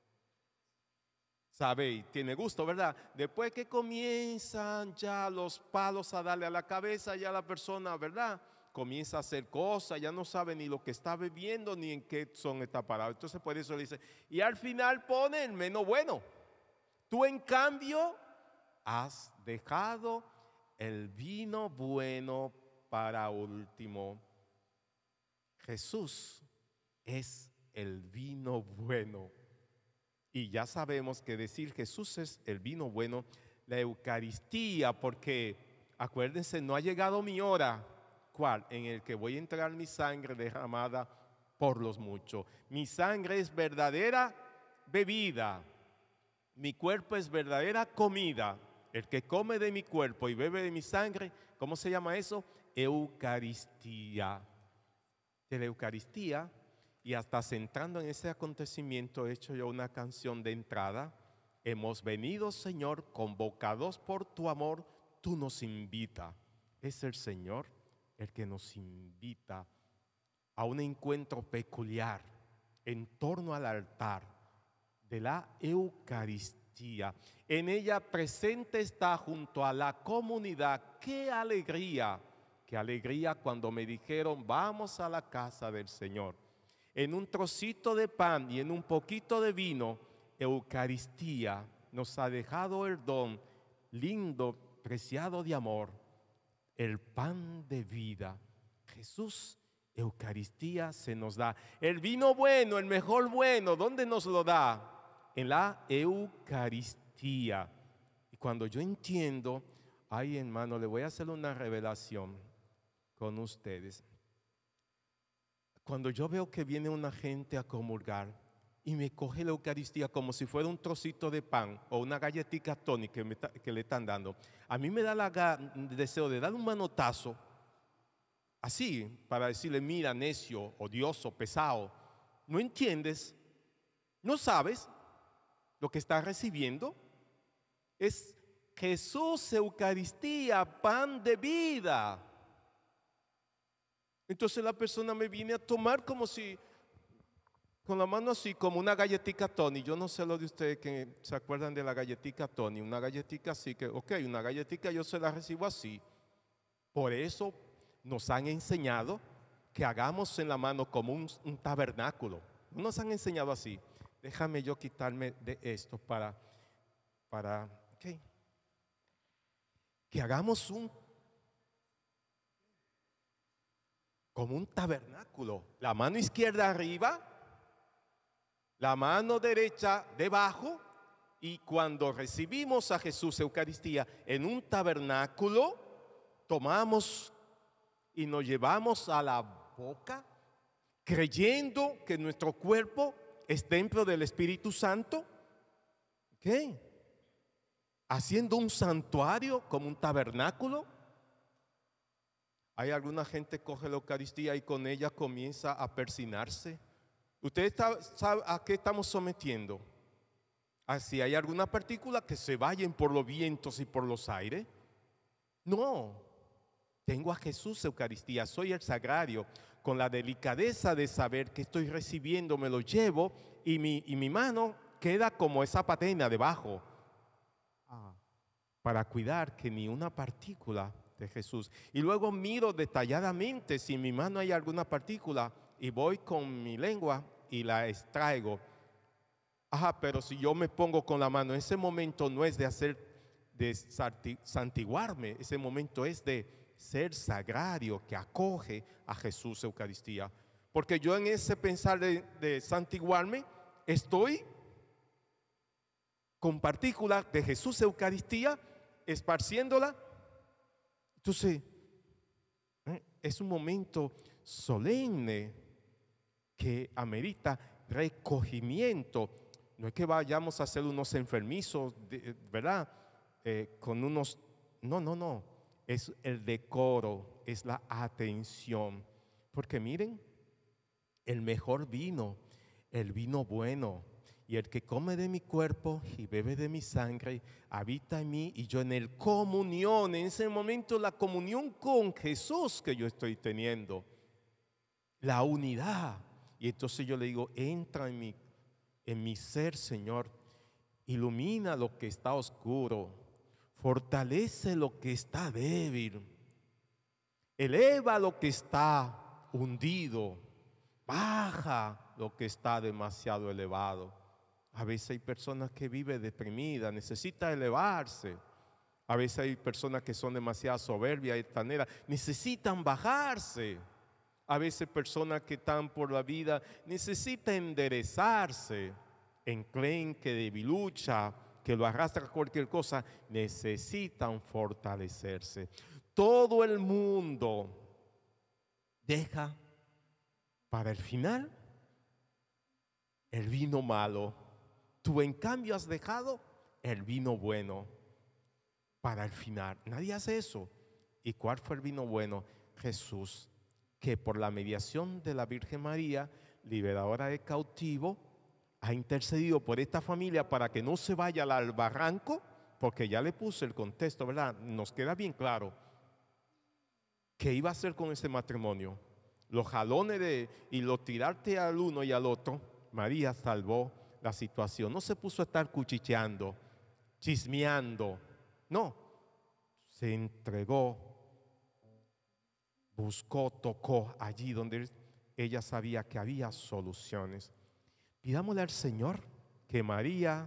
Speaker 2: sabe y tiene gusto, ¿verdad? Después que comienzan ya los palos a darle a la cabeza, ya la persona, ¿verdad?, comienza a hacer cosas, ya no sabe ni lo que está bebiendo ni en qué son está parado. Entonces por eso le dice, y al final pone el menos bueno. Tú en cambio has dejado el vino bueno para último. Jesús es el vino bueno. Y ya sabemos que decir Jesús es el vino bueno, la Eucaristía, porque acuérdense, no ha llegado mi hora. ¿Cuál? En el que voy a entregar mi sangre derramada por los muchos. Mi sangre es verdadera bebida, mi cuerpo es verdadera comida. El que come de mi cuerpo y bebe de mi sangre, ¿cómo se llama eso? Eucaristía. De la Eucaristía, y hasta centrando en ese acontecimiento, he hecho yo una canción de entrada. Hemos venido, Señor, convocados por tu amor, tú nos invitas. Es el Señor el que nos invita a un encuentro peculiar en torno al altar de la Eucaristía. En ella presente está junto a la comunidad. ¡Qué alegría! ¡Qué alegría cuando me dijeron, vamos a la casa del Señor! En un trocito de pan y en un poquito de vino, Eucaristía nos ha dejado el don lindo, preciado de amor. el pan de vida. Jesús, Eucaristía se nos da. El vino bueno, el mejor bueno, ¿dónde nos lo da? En la Eucaristía. Y cuando yo entiendo, ay hermano, le voy a hacer una revelación con ustedes. Cuando yo veo que viene una gente a comulgar y me coge la Eucaristía como si fuera un trocito de pan o una galletita Tony que le están dando, a mí me da el deseo de dar un manotazo, así, para decirle, mira, necio, odioso, pesado, ¿no entiendes? ¿No sabes lo que estás recibiendo? Es Jesús, Eucaristía, pan de vida. Entonces la persona me viene a tomar como si, con la mano así, como una galletita Tony. Yo no sé lo de ustedes que se acuerdan de la galletita Tony. Una galletita así, que ok, una galletita yo se la recibo así. Por eso nos han enseñado que hagamos en la mano como un tabernáculo. No nos han enseñado así. Déjame yo quitarme de esto para okay. Que hagamos como un tabernáculo. La mano izquierda arriba, la mano derecha debajo, y cuando recibimos a Jesús Eucaristía en un tabernáculo, tomamos y nos llevamos a la boca, creyendo que nuestro cuerpo es templo del Espíritu Santo. ¿Qué? Haciendo un santuario como un tabernáculo. Hay alguna gente que coge la Eucaristía y con ella comienza a persinarse. ¿Usted sabe a qué estamos sometiendo? ¿A si hay alguna partícula que se vayan por los vientos y por los aires? No. Tengo a Jesús Eucaristía, soy el sagrario, con la delicadeza de saber que estoy recibiendo, me lo llevo y mi mano queda como esa patena debajo para cuidar que ni una partícula de Jesús. Y luego miro detalladamente si en mi mano hay alguna partícula y voy con mi lengua y la extraigo. Pero si yo me pongo con la mano, ese momento no es de santiguarme, ese momento es de ser sagrario que acoge a Jesús Eucaristía. Porque yo en ese pensar de santiguarme estoy con partículas de Jesús Eucaristía esparciéndola. Entonces, es un momento solemne que amerita recogimiento. No es que vayamos a ser unos enfermizos, ¿verdad? Con unos... No. Es el decoro, es la atención. Porque miren, el mejor vino, el vino bueno, y el que come de mi cuerpo y bebe de mi sangre, habita en mí y yo en él. Comunión, en ese momento la comunión con Jesús que yo estoy teniendo. La unidad. Y entonces yo le digo, entra en mi ser, Señor. Ilumina lo que está oscuro. Fortalece lo que está débil. Eleva lo que está hundido. Baja lo que está demasiado elevado. A veces hay personas que viven deprimidas, necesitan elevarse. A veces hay personas que son demasiado soberbias y altaneras, necesitan bajarse. A veces personas que están por la vida necesitan enderezarse. Enclenque, debilucha, que lo arrastra cualquier cosa, necesitan fortalecerse. Todo el mundo deja para el final el vino malo. Tú en cambio has dejado el vino bueno para el final. Nadie hace eso. ¿Y cuál fue el vino bueno? Jesús, que por la mediación de la Virgen María, liberadora de cautivo, ha intercedido por esta familia para que no se vaya al barranco, porque ya le puse el contexto, ¿verdad? Nos queda bien claro qué iba a hacer con ese matrimonio. Los jalones y lo tirarte al uno y al otro. María salvó la situación. No se puso a estar cuchicheando, chismeando. No, se entregó, buscó, tocó allí donde ella sabía que había soluciones. Pidámosle al Señor que María,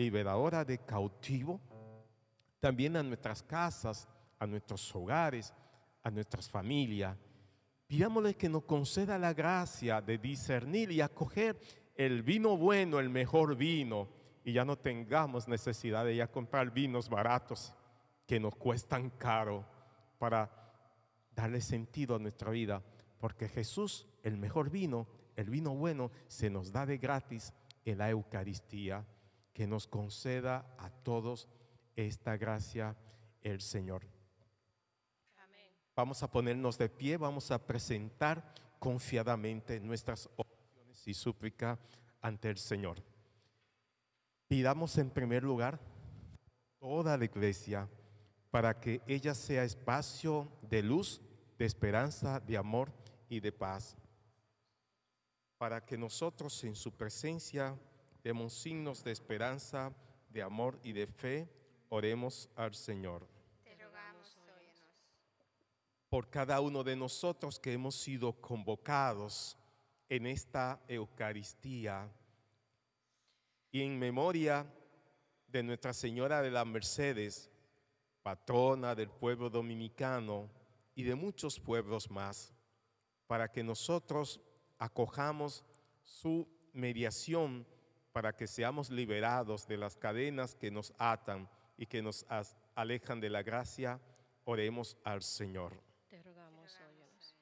Speaker 2: liberadora de cautivo, también a nuestras casas, a nuestros hogares, a nuestras familias. Pidámosle que nos conceda la gracia de discernir y acoger el vino bueno, el mejor vino, y ya no tengamos necesidad de ya comprar vinos baratos que nos cuestan caro para darle sentido a nuestra vida, porque Jesús, el mejor vino, el vino bueno, se nos da de gratis en la Eucaristía. Que nos conceda a todos esta gracia el Señor.
Speaker 5: Amén.
Speaker 2: Vamos a ponernos de pie, vamos a presentar confiadamente nuestras oraciones y súplica ante el Señor. Pidamos en primer lugar toda la iglesia para que ella sea espacio de luz, de esperanza, de amor y de paz. Para que nosotros en su presencia demos signos de esperanza, de amor y de fe, oremos al Señor.
Speaker 1: Te rogamos, óyenos.
Speaker 2: Por cada uno de nosotros que hemos sido convocados en esta Eucaristía y en memoria de Nuestra Señora de las Mercedes, patrona del pueblo dominicano y de muchos pueblos más, para que nosotros acojamos su mediación para que seamos liberados de las cadenas que nos atan y que nos alejan de la gracia, oremos al Señor.
Speaker 5: Te rogamos, óyenos.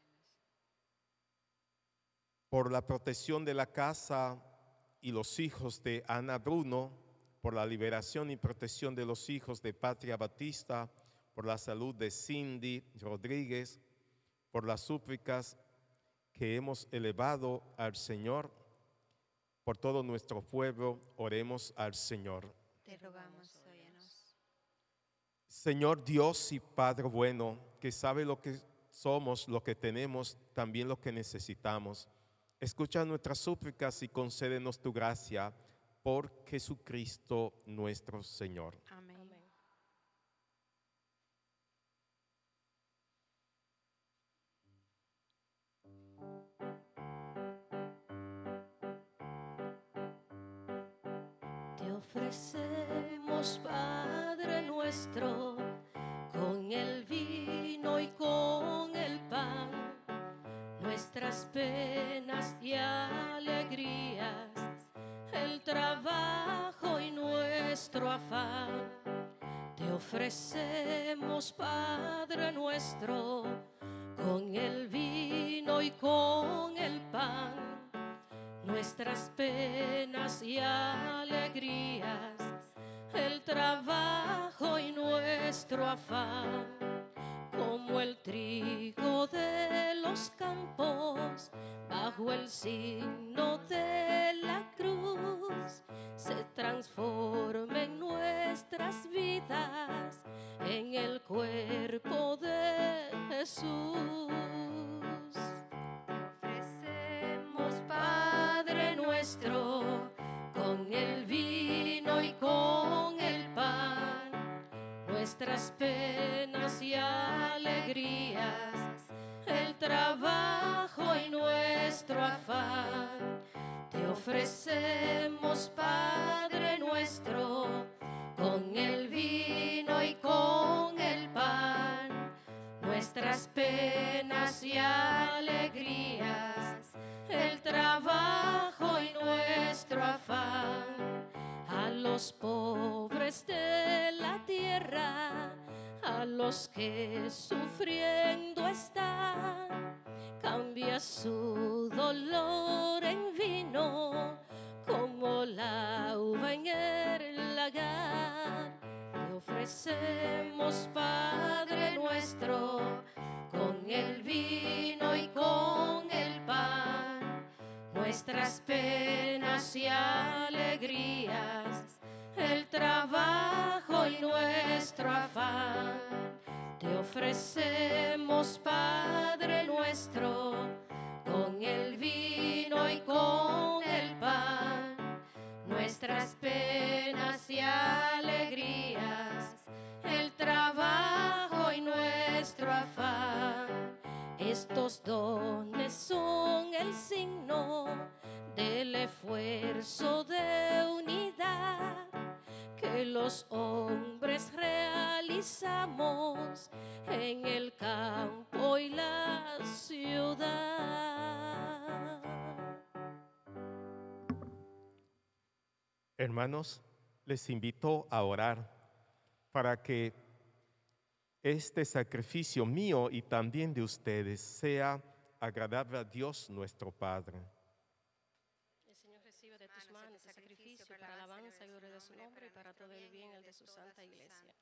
Speaker 2: Por la protección de la casa y los hijos de Ana Bruno, por la liberación y protección de los hijos de Patria Batista, por la salud de Cindy Rodríguez, por las súplicas que hemos elevado al Señor, por todo nuestro pueblo, oremos al Señor.
Speaker 1: Te rogamos, óyenos.
Speaker 2: Señor Dios y Padre bueno, que sabe lo que somos, lo que tenemos, también lo que necesitamos. Escucha nuestras súplicas y concédenos tu gracia por Jesucristo nuestro Señor.
Speaker 3: Amén.
Speaker 5: Amén. Te ofrecemos, Padre nuestro, con el vino y con el pan, nuestras penas y alegrías, el trabajo y nuestro afán. Te ofrecemos, Padre nuestro, con el vino y con el pan, nuestras penas y alegrías, el trabajo y nuestro afán. Como el trigo de los campos, bajo el signo de la cruz, se transforma en nuestras vidas, en el cuerpo de Jesús. Ofrecemos, Padre nuestro, con el vino y con el pan, nuestras penas y alegrías, el trabajo y nuestro afán. Te ofrecemos, Padre nuestro, con el vino y con el pan, nuestras penas y alegrías, el trabajo y nuestro afán. A los pobres de la tierra, a los que sufriendo están, cambia su dolor en vino, como la uva en el lagar. Te ofrecemos, Padre nuestro, con el vino y con el pan, nuestras penas y alegrías, el trabajo y nuestro afán. Te ofrecemos, Padre nuestro, con el vino y con el pan, nuestras penas y alegrías, el trabajo y nuestro afán. Estos dones son el signo del esfuerzo de unidad que que los hombres realizamos en el campo y la ciudad.
Speaker 2: Hermanos, les invito a orar para que este sacrificio mío y también de ustedes sea agradable a Dios nuestro Padre.
Speaker 5: El Señor recibe de tus manos el sacrificio para alabanza y gloria de su nombre y para todo el bien el de su santa iglesia.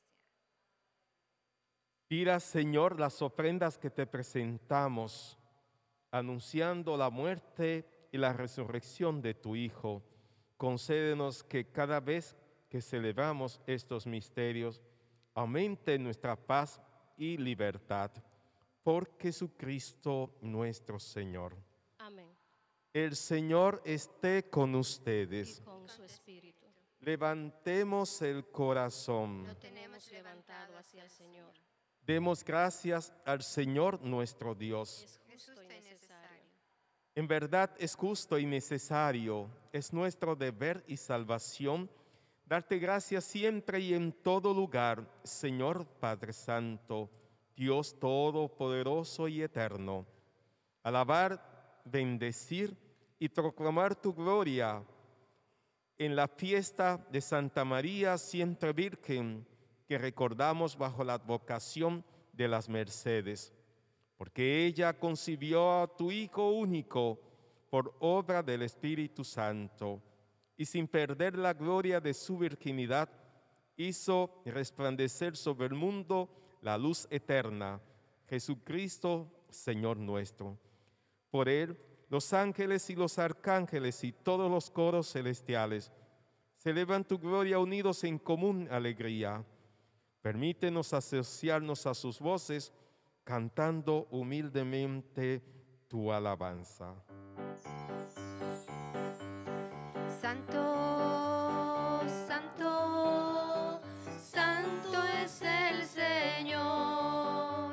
Speaker 2: Mira, Señor, las ofrendas que te presentamos, anunciando la muerte y la resurrección de tu Hijo. Concédenos que cada vez que celebramos estos misterios, aumente nuestra paz y libertad. Por Jesucristo nuestro Señor.
Speaker 5: Amén.
Speaker 2: El Señor esté con ustedes.
Speaker 5: Y con su espíritu.
Speaker 2: Levantemos el corazón.
Speaker 5: Lo tenemos levantado hacia el Señor.
Speaker 2: Demos gracias al Señor nuestro Dios.
Speaker 5: Es justo y necesario.
Speaker 2: En verdad es justo y necesario, es nuestro deber y salvación, darte gracias siempre y en todo lugar, Señor Padre Santo, Dios Todopoderoso y Eterno. Alabar, bendecir y proclamar tu gloria en la fiesta de Santa María siempre Virgen, que recordamos bajo la advocación de las Mercedes, porque ella concibió a tu Hijo único por obra del Espíritu Santo, y sin perder la gloria de su virginidad, hizo resplandecer sobre el mundo la luz eterna, Jesucristo, Señor nuestro. Por él, los ángeles y los arcángeles y todos los coros celestiales celebran tu gloria unidos en común alegría. Permítenos asociarnos a sus voces, cantando humildemente tu alabanza.
Speaker 1: Santo, santo, santo es el Señor.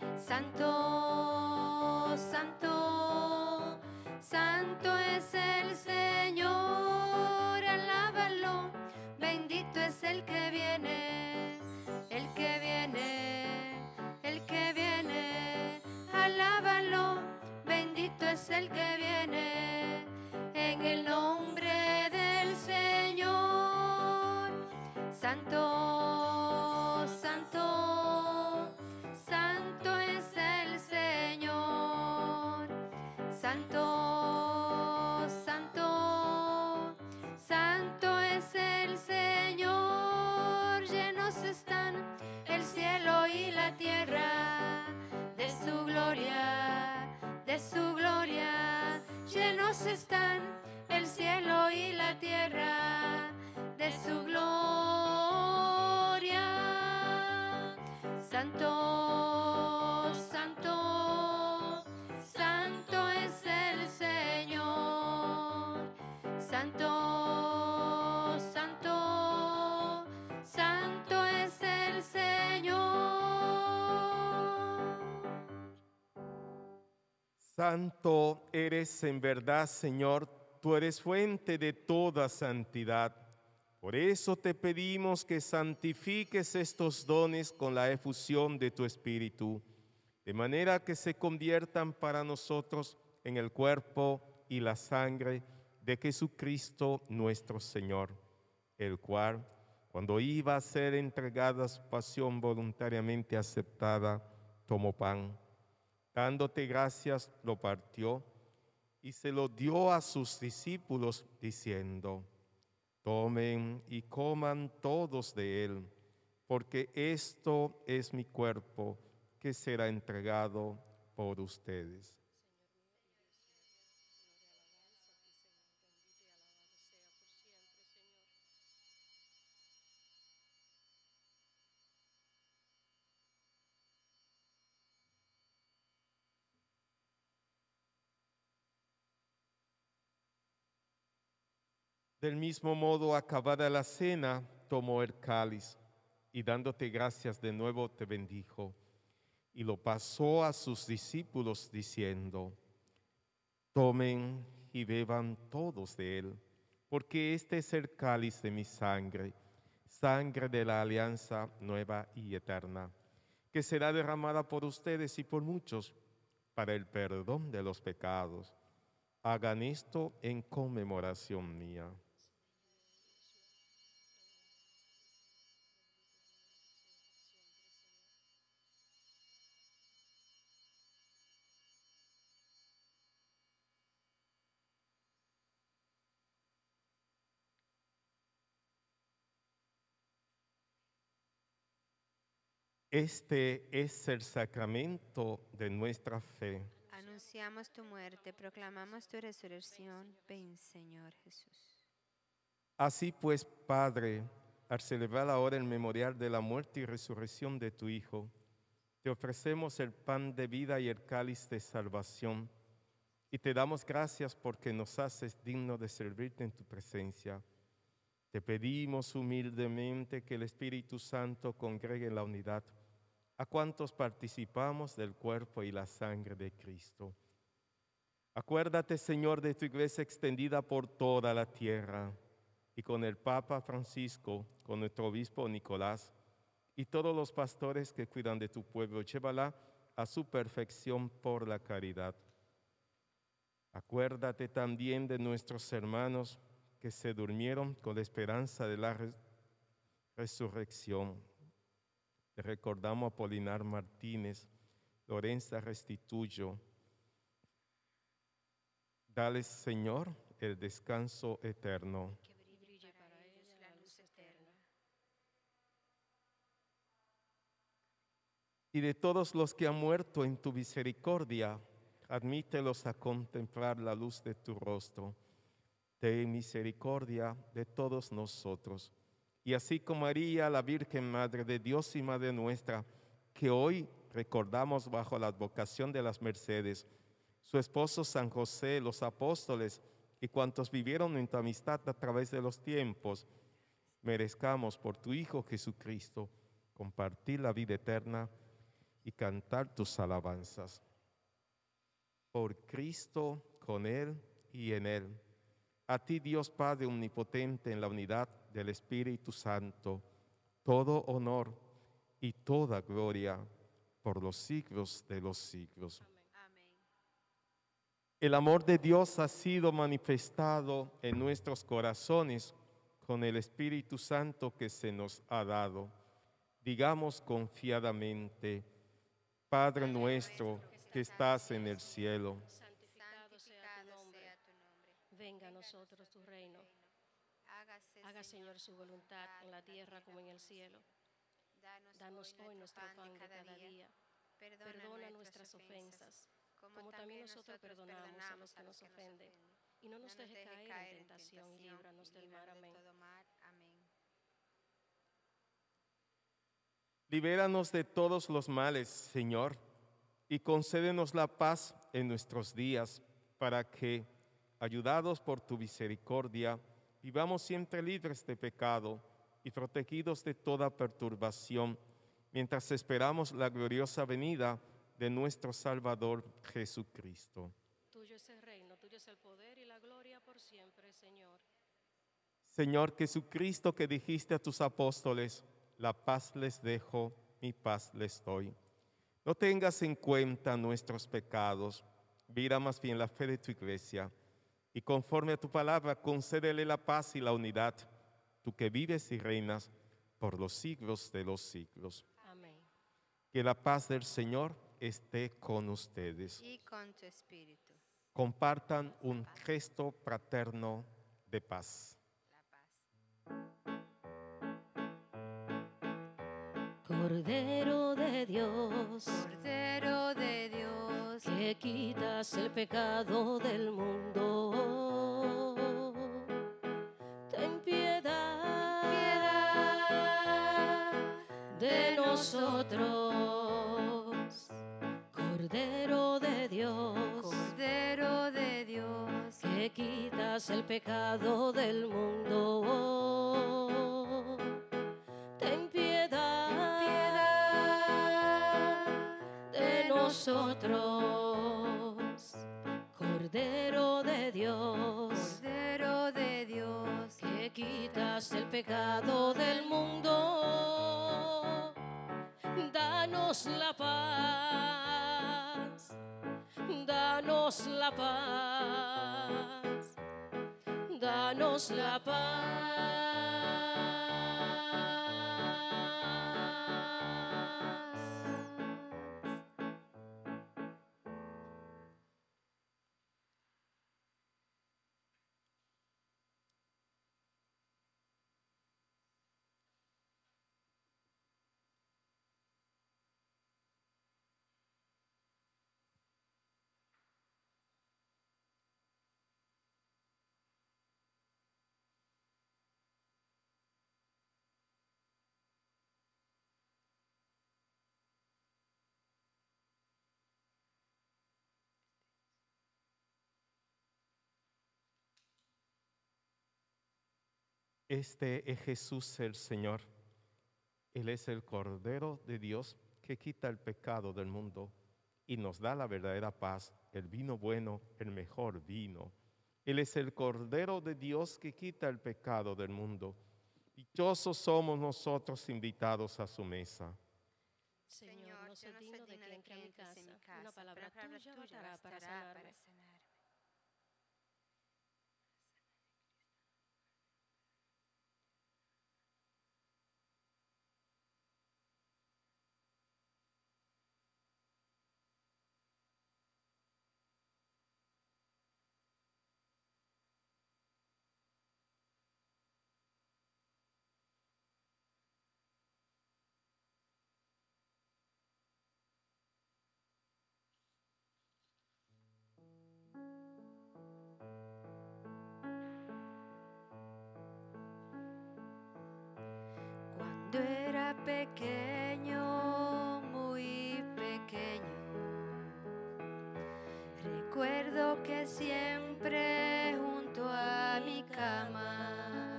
Speaker 1: Santo, santo, santo es el Señor. Alábalo, bendito es el que viene, el que viene, el que viene. Alábalo, bendito es el que viene, en el nombre del Señor. Santo, santo, santo es el Señor. Santo, santo, santo es el Señor. Llenos están el cielo y la tierra de su gloria, de su gloria. Llenos están el cielo y la tierra de su gloria. Santo, santo, santo es el Señor. Santo, santo, santo es el Señor.
Speaker 2: Santo eres en verdad, Señor, tú eres fuente de toda santidad. Por eso te pedimos que santifiques estos dones con la efusión de tu Espíritu, de manera que se conviertan para nosotros en el cuerpo y la sangre de Jesucristo nuestro Señor, el cual, cuando iba a ser entregada a su pasión voluntariamente aceptada, tomó pan. Dándote gracias, lo partió y se lo dio a sus discípulos, diciendo: tomen y coman todos de él, porque esto es mi cuerpo que será entregado por ustedes. Del mismo modo, acabada la cena, tomó el cáliz y dándote gracias de nuevo te bendijo y lo pasó a sus discípulos diciendo: tomen y beban todos de él, porque este es el cáliz de mi sangre, sangre de la alianza nueva y eterna, que será derramada por ustedes y por muchos para el perdón de los pecados. Hagan esto en conmemoración mía. Este es el sacramento de nuestra fe.
Speaker 1: Anunciamos tu muerte, proclamamos tu resurrección. Ven, Señor Jesús.
Speaker 2: Así pues, Padre, al celebrar ahora el memorial de la muerte y resurrección de tu Hijo, te ofrecemos el pan de vida y el cáliz de salvación, y te damos gracias porque nos haces dignos de servirte en tu presencia. Te pedimos humildemente que el Espíritu Santo congregue en la unidad a cuantos participamos del cuerpo y la sangre de Cristo. Acuérdate, Señor, de tu iglesia extendida por toda la tierra, y con el Papa Francisco, con nuestro obispo Nicolás, y todos los pastores que cuidan de tu pueblo, llévala a su perfección por la caridad. Acuérdate también de nuestros hermanos que se durmieron con la esperanza de la resurrección. Te recordamos a Polinar Martínez, Lorenza Restituyo. Dales, Señor, el descanso eterno.
Speaker 5: Que brille para ellos la luz eterna.
Speaker 2: Y de todos los que han muerto en tu misericordia, admítelos a contemplar la luz de tu rostro. Ten misericordia de todos nosotros. Y así como María, la Virgen Madre de Dios y Madre nuestra, que hoy recordamos bajo la advocación de las Mercedes, su esposo San José, los apóstoles y cuantos vivieron en tu amistad a través de los tiempos, merezcamos por tu Hijo Jesucristo compartir la vida eterna y cantar tus alabanzas. Por Cristo, con Él y en Él. A ti, Dios Padre omnipotente, en la unidad del Espíritu Santo, todo honor y toda gloria por los siglos de los siglos.
Speaker 1: Amén.
Speaker 2: El amor de Dios ha sido manifestado en nuestros corazones con el Espíritu Santo que se nos ha dado. Digamos confiadamente: Padre nuestro que estás en el cielo,
Speaker 5: Santificado sea tu nombre. Venga a nosotros tu reino. Haga, Señor, su voluntad en la tierra como en el cielo. Danos hoy nuestro pan de cada día. Perdona nuestras ofensas, como también nosotros perdonamos a los que nos ofenden. Y no nos deje caer en tentación y líbranos del mal. Amén.
Speaker 2: libéranos de todos los males, Señor, y concédenos la paz en nuestros días, para que, ayudados por tu misericordia, vivamos siempre libres de pecado y protegidos de toda perturbación, mientras esperamos la gloriosa venida de nuestro Salvador Jesucristo.
Speaker 5: Tuyo es el reino, tuyo es el poder y la gloria por siempre, Señor.
Speaker 2: Señor Jesucristo, que dijiste a tus apóstoles: la paz les dejo, mi paz les doy. No tengas en cuenta nuestros pecados, mira más bien la fe de tu iglesia, y conforme a tu palabra, concédele la paz y la unidad, tú que vives y reinas por los siglos de los siglos.
Speaker 5: Amén.
Speaker 2: Que la paz del Señor esté con ustedes.
Speaker 1: Y con tu espíritu.
Speaker 2: Compartan un gesto fraterno de paz.
Speaker 1: La paz.
Speaker 5: Cordero de Dios,
Speaker 1: Cordero de Dios,
Speaker 5: que quitas el pecado del mundo, ten piedad, de nosotros. Cordero de Dios,
Speaker 1: Cordero de Dios,
Speaker 5: que quitas el pecado del mundo, ten piedad de nosotros. Cordero de Dios,
Speaker 1: Cordero de Dios,
Speaker 5: que quitas llevas el pecado del mundo, danos la paz, danos la paz, danos la paz.
Speaker 2: Este es Jesús el Señor. Él es el Cordero de Dios que quita el pecado del mundo y nos da la verdadera paz, el vino bueno, el mejor vino. Él es el Cordero de Dios que quita el pecado del mundo. Dichosos somos nosotros invitados a su mesa.
Speaker 5: Señor, no soy digno de que entre a mi casa. Una palabra tuya bastará para sanarme.
Speaker 1: Cuando era pequeño, muy pequeño, recuerdo que siempre junto a mi cama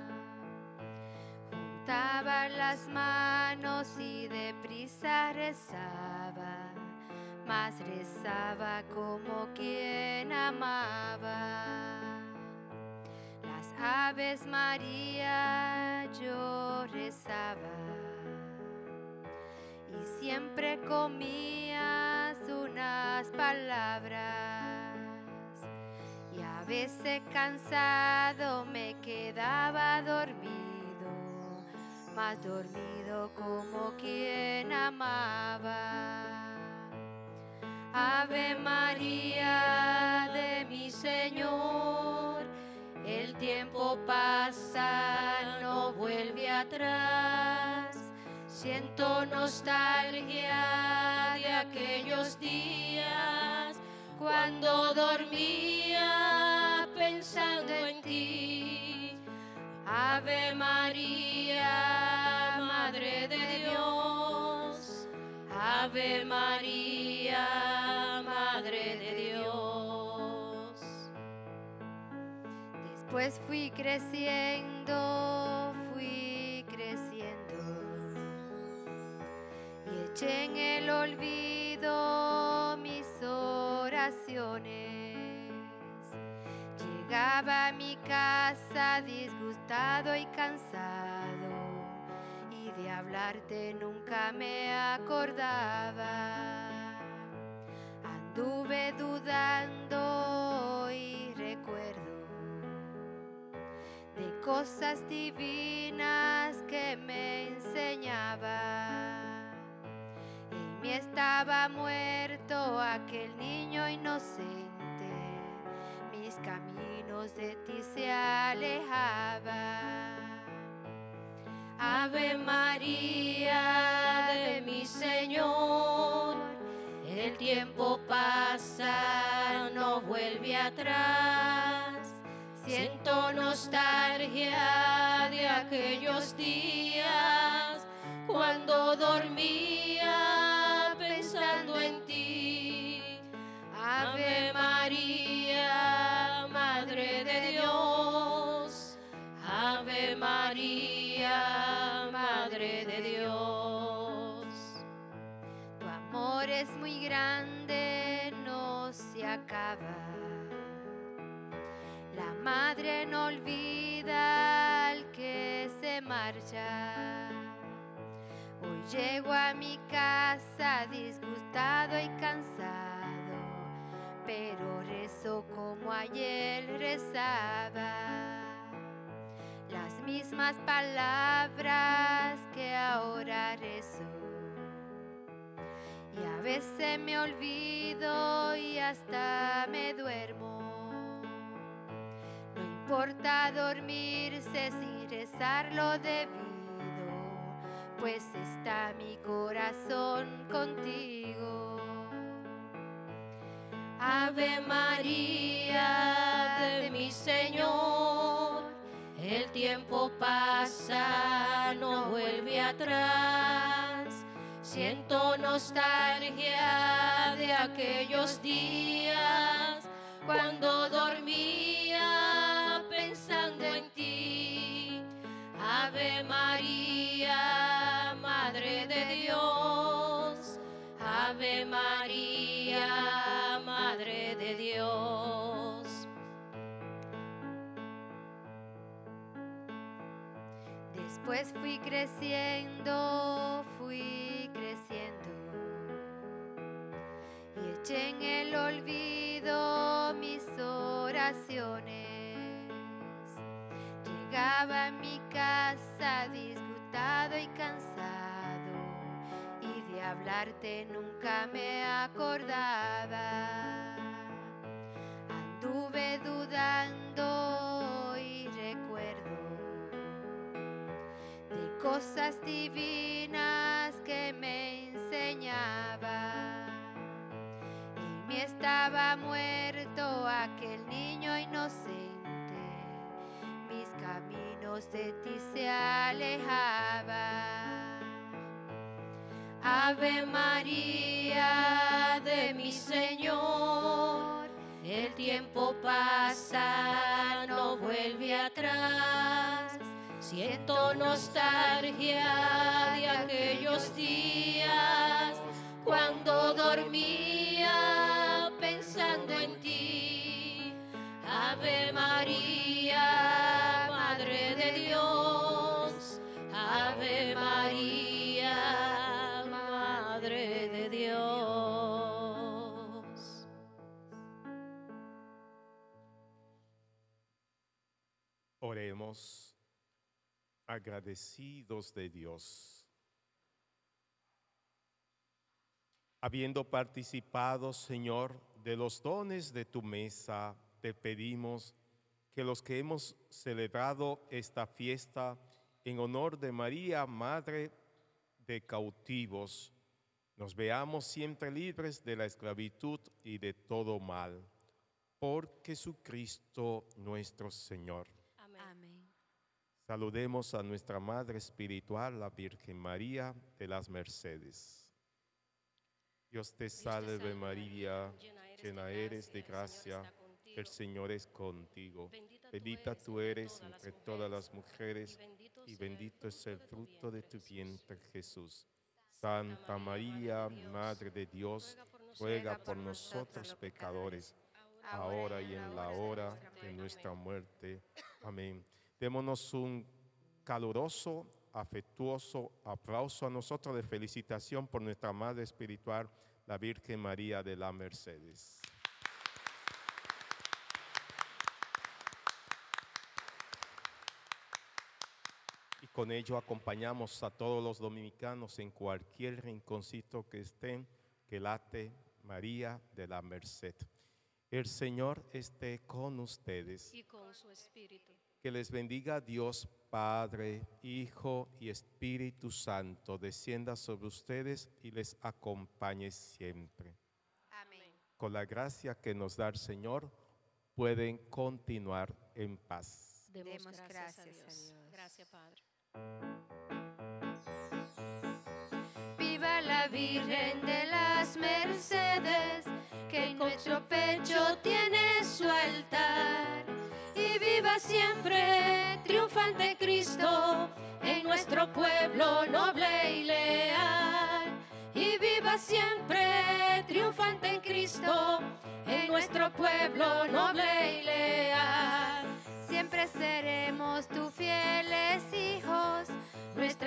Speaker 1: juntaba las manos y deprisa rezaba, mas rezaba como quien amaba. Las Aves María yo rezaba y siempre comías unas palabras y a veces cansado me quedaba dormido, más dormido como quien amaba. Ave María de mi Señor, el tiempo pasa, no vuelve atrás. Siento nostalgia de aquellos días cuando dormía pensando en ti. Ave María, Madre de Dios. Ave María, Madre de Dios. Después fui creciendo y eché en el olvido mis oraciones. Llegaba a mi casa disgustado y cansado y de hablarte nunca me acordaba. Anduve dudando y recuerdo de cosas divinas que me enseñaba. En mí estaba muerto aquel niño inocente, mis caminos de ti se alejaban. Ave María de mi Señor, el tiempo pasa, no vuelve atrás. Siento nostalgia de aquellos días cuando dormía pensando en ti. Ave María, Madre de Dios. Ave María, Madre de Dios. Tu amor es muy grande, no se acaba. La madre no olvida al que marcha. Hoy llego a mi casa disgustado y cansado, pero rezo como ayer rezaba. Las mismas palabras que ahora rezo. Y a veces me olvido y hasta me duermo. No importa dormirse sin rezar lo debido, pues está mi corazón contigo.
Speaker 5: Ave María de mi Señor, el tiempo pasa, no vuelve atrás. Siento nostalgia de aquellos días cuando dormía pensando en ti. Ave María, Madre de Dios. Ave María, Madre de Dios.
Speaker 1: Después fui creciendo y eché en el olvido mis oraciones. Llegaba a mi casa disgustado y cansado, y de hablarte nunca me acordaba. Anduve dudando y recuerdo de cosas divinas que me enseñaba. En mí estaba muerto aquel niño inocente, mis caminos de ti se alejaban.
Speaker 5: Ave María de mi Señor, el tiempo pasa, no vuelve atrás. Siento nostalgia de aquellos días cuando dormía pensando en ti. Ave María, Madre de Dios. Ave María, Madre de Dios.
Speaker 2: Oremos. Agradecidos de Dios. Habiendo participado, Señor, de los dones de tu mesa, te pedimos que los que hemos celebrado esta fiesta en honor de María, Madre de cautivos, nos veamos siempre libres de la esclavitud y de todo mal. Por Jesucristo nuestro Señor.
Speaker 1: Amén.
Speaker 2: Saludemos a nuestra Madre Espiritual, la Virgen María de las Mercedes. Dios te salve María, llena eres de gracia, el Señor es contigo. Bendita tú eres entre todas las mujeres y bendito es el fruto de tu vientre, Jesús. Santa María, Madre de Dios, ruega por nosotros pecadores, ahora y en la hora de nuestra muerte. Amén. Démonos un caluroso, afectuoso aplauso a nosotros de felicitación por nuestra Madre Espiritual, la Virgen María de las Mercedes. Y con ello acompañamos a todos los dominicanos en cualquier rinconcito que estén, que late María de la Merced. El Señor esté con ustedes.
Speaker 5: Y con su espíritu.
Speaker 2: Que les bendiga Dios, Padre, Hijo y Espíritu Santo, descienda sobre ustedes y les acompañe siempre.
Speaker 1: Amén.
Speaker 2: Con la gracia que nos da el Señor, pueden continuar en paz.
Speaker 5: Demos gracias a Dios. Gracias, Padre.
Speaker 1: Viva la Virgen de las Mercedes, que en nuestro pecho tiene su altar. Y viva siempre, triunfante Cristo, en nuestro pueblo noble y leal. Y viva siempre, triunfante Cristo, en nuestro pueblo noble y leal. Siempre seremos tus fieles hijos,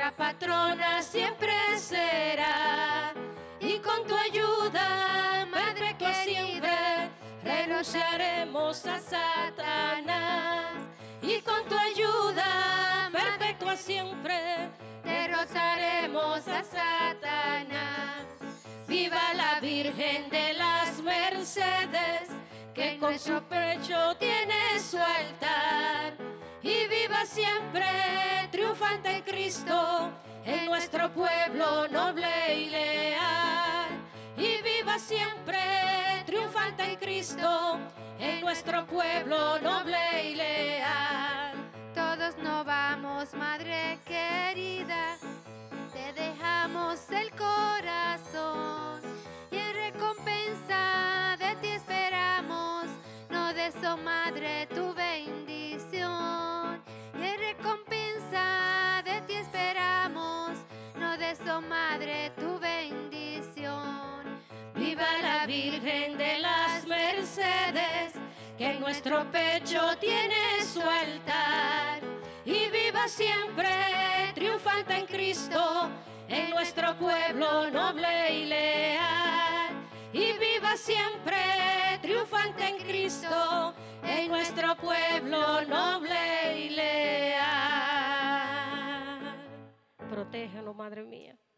Speaker 5: nuestra patrona siempre será. Y con tu ayuda, Madre querida, renunciaremos a Satanás. Y con tu ayuda, perpetua siempre, derrotaremos a Satanás. Viva la Virgen de las Mercedes, que con su pecho tiene su altar. Y viva siempre, triunfante en Cristo, en nuestro pueblo noble y leal. Y viva siempre, triunfante en Cristo, en nuestro pueblo noble y leal.
Speaker 1: Todos nos vamos, Madre querida, te dejamos el corazón y en recompensa de ti esperamos, no des, oh Madre, tu bendición. Y en recompensa de ti esperamos, no des, oh Madre, tu bendición.
Speaker 5: Viva la Virgen de las Mercedes, que en nuestro pecho tiene su altar. Y viva siempre, triunfante en Cristo, en nuestro pueblo noble y leal. Y viva siempre, triunfante en Cristo, en nuestro pueblo noble y leal. Protégenos, Madre mía.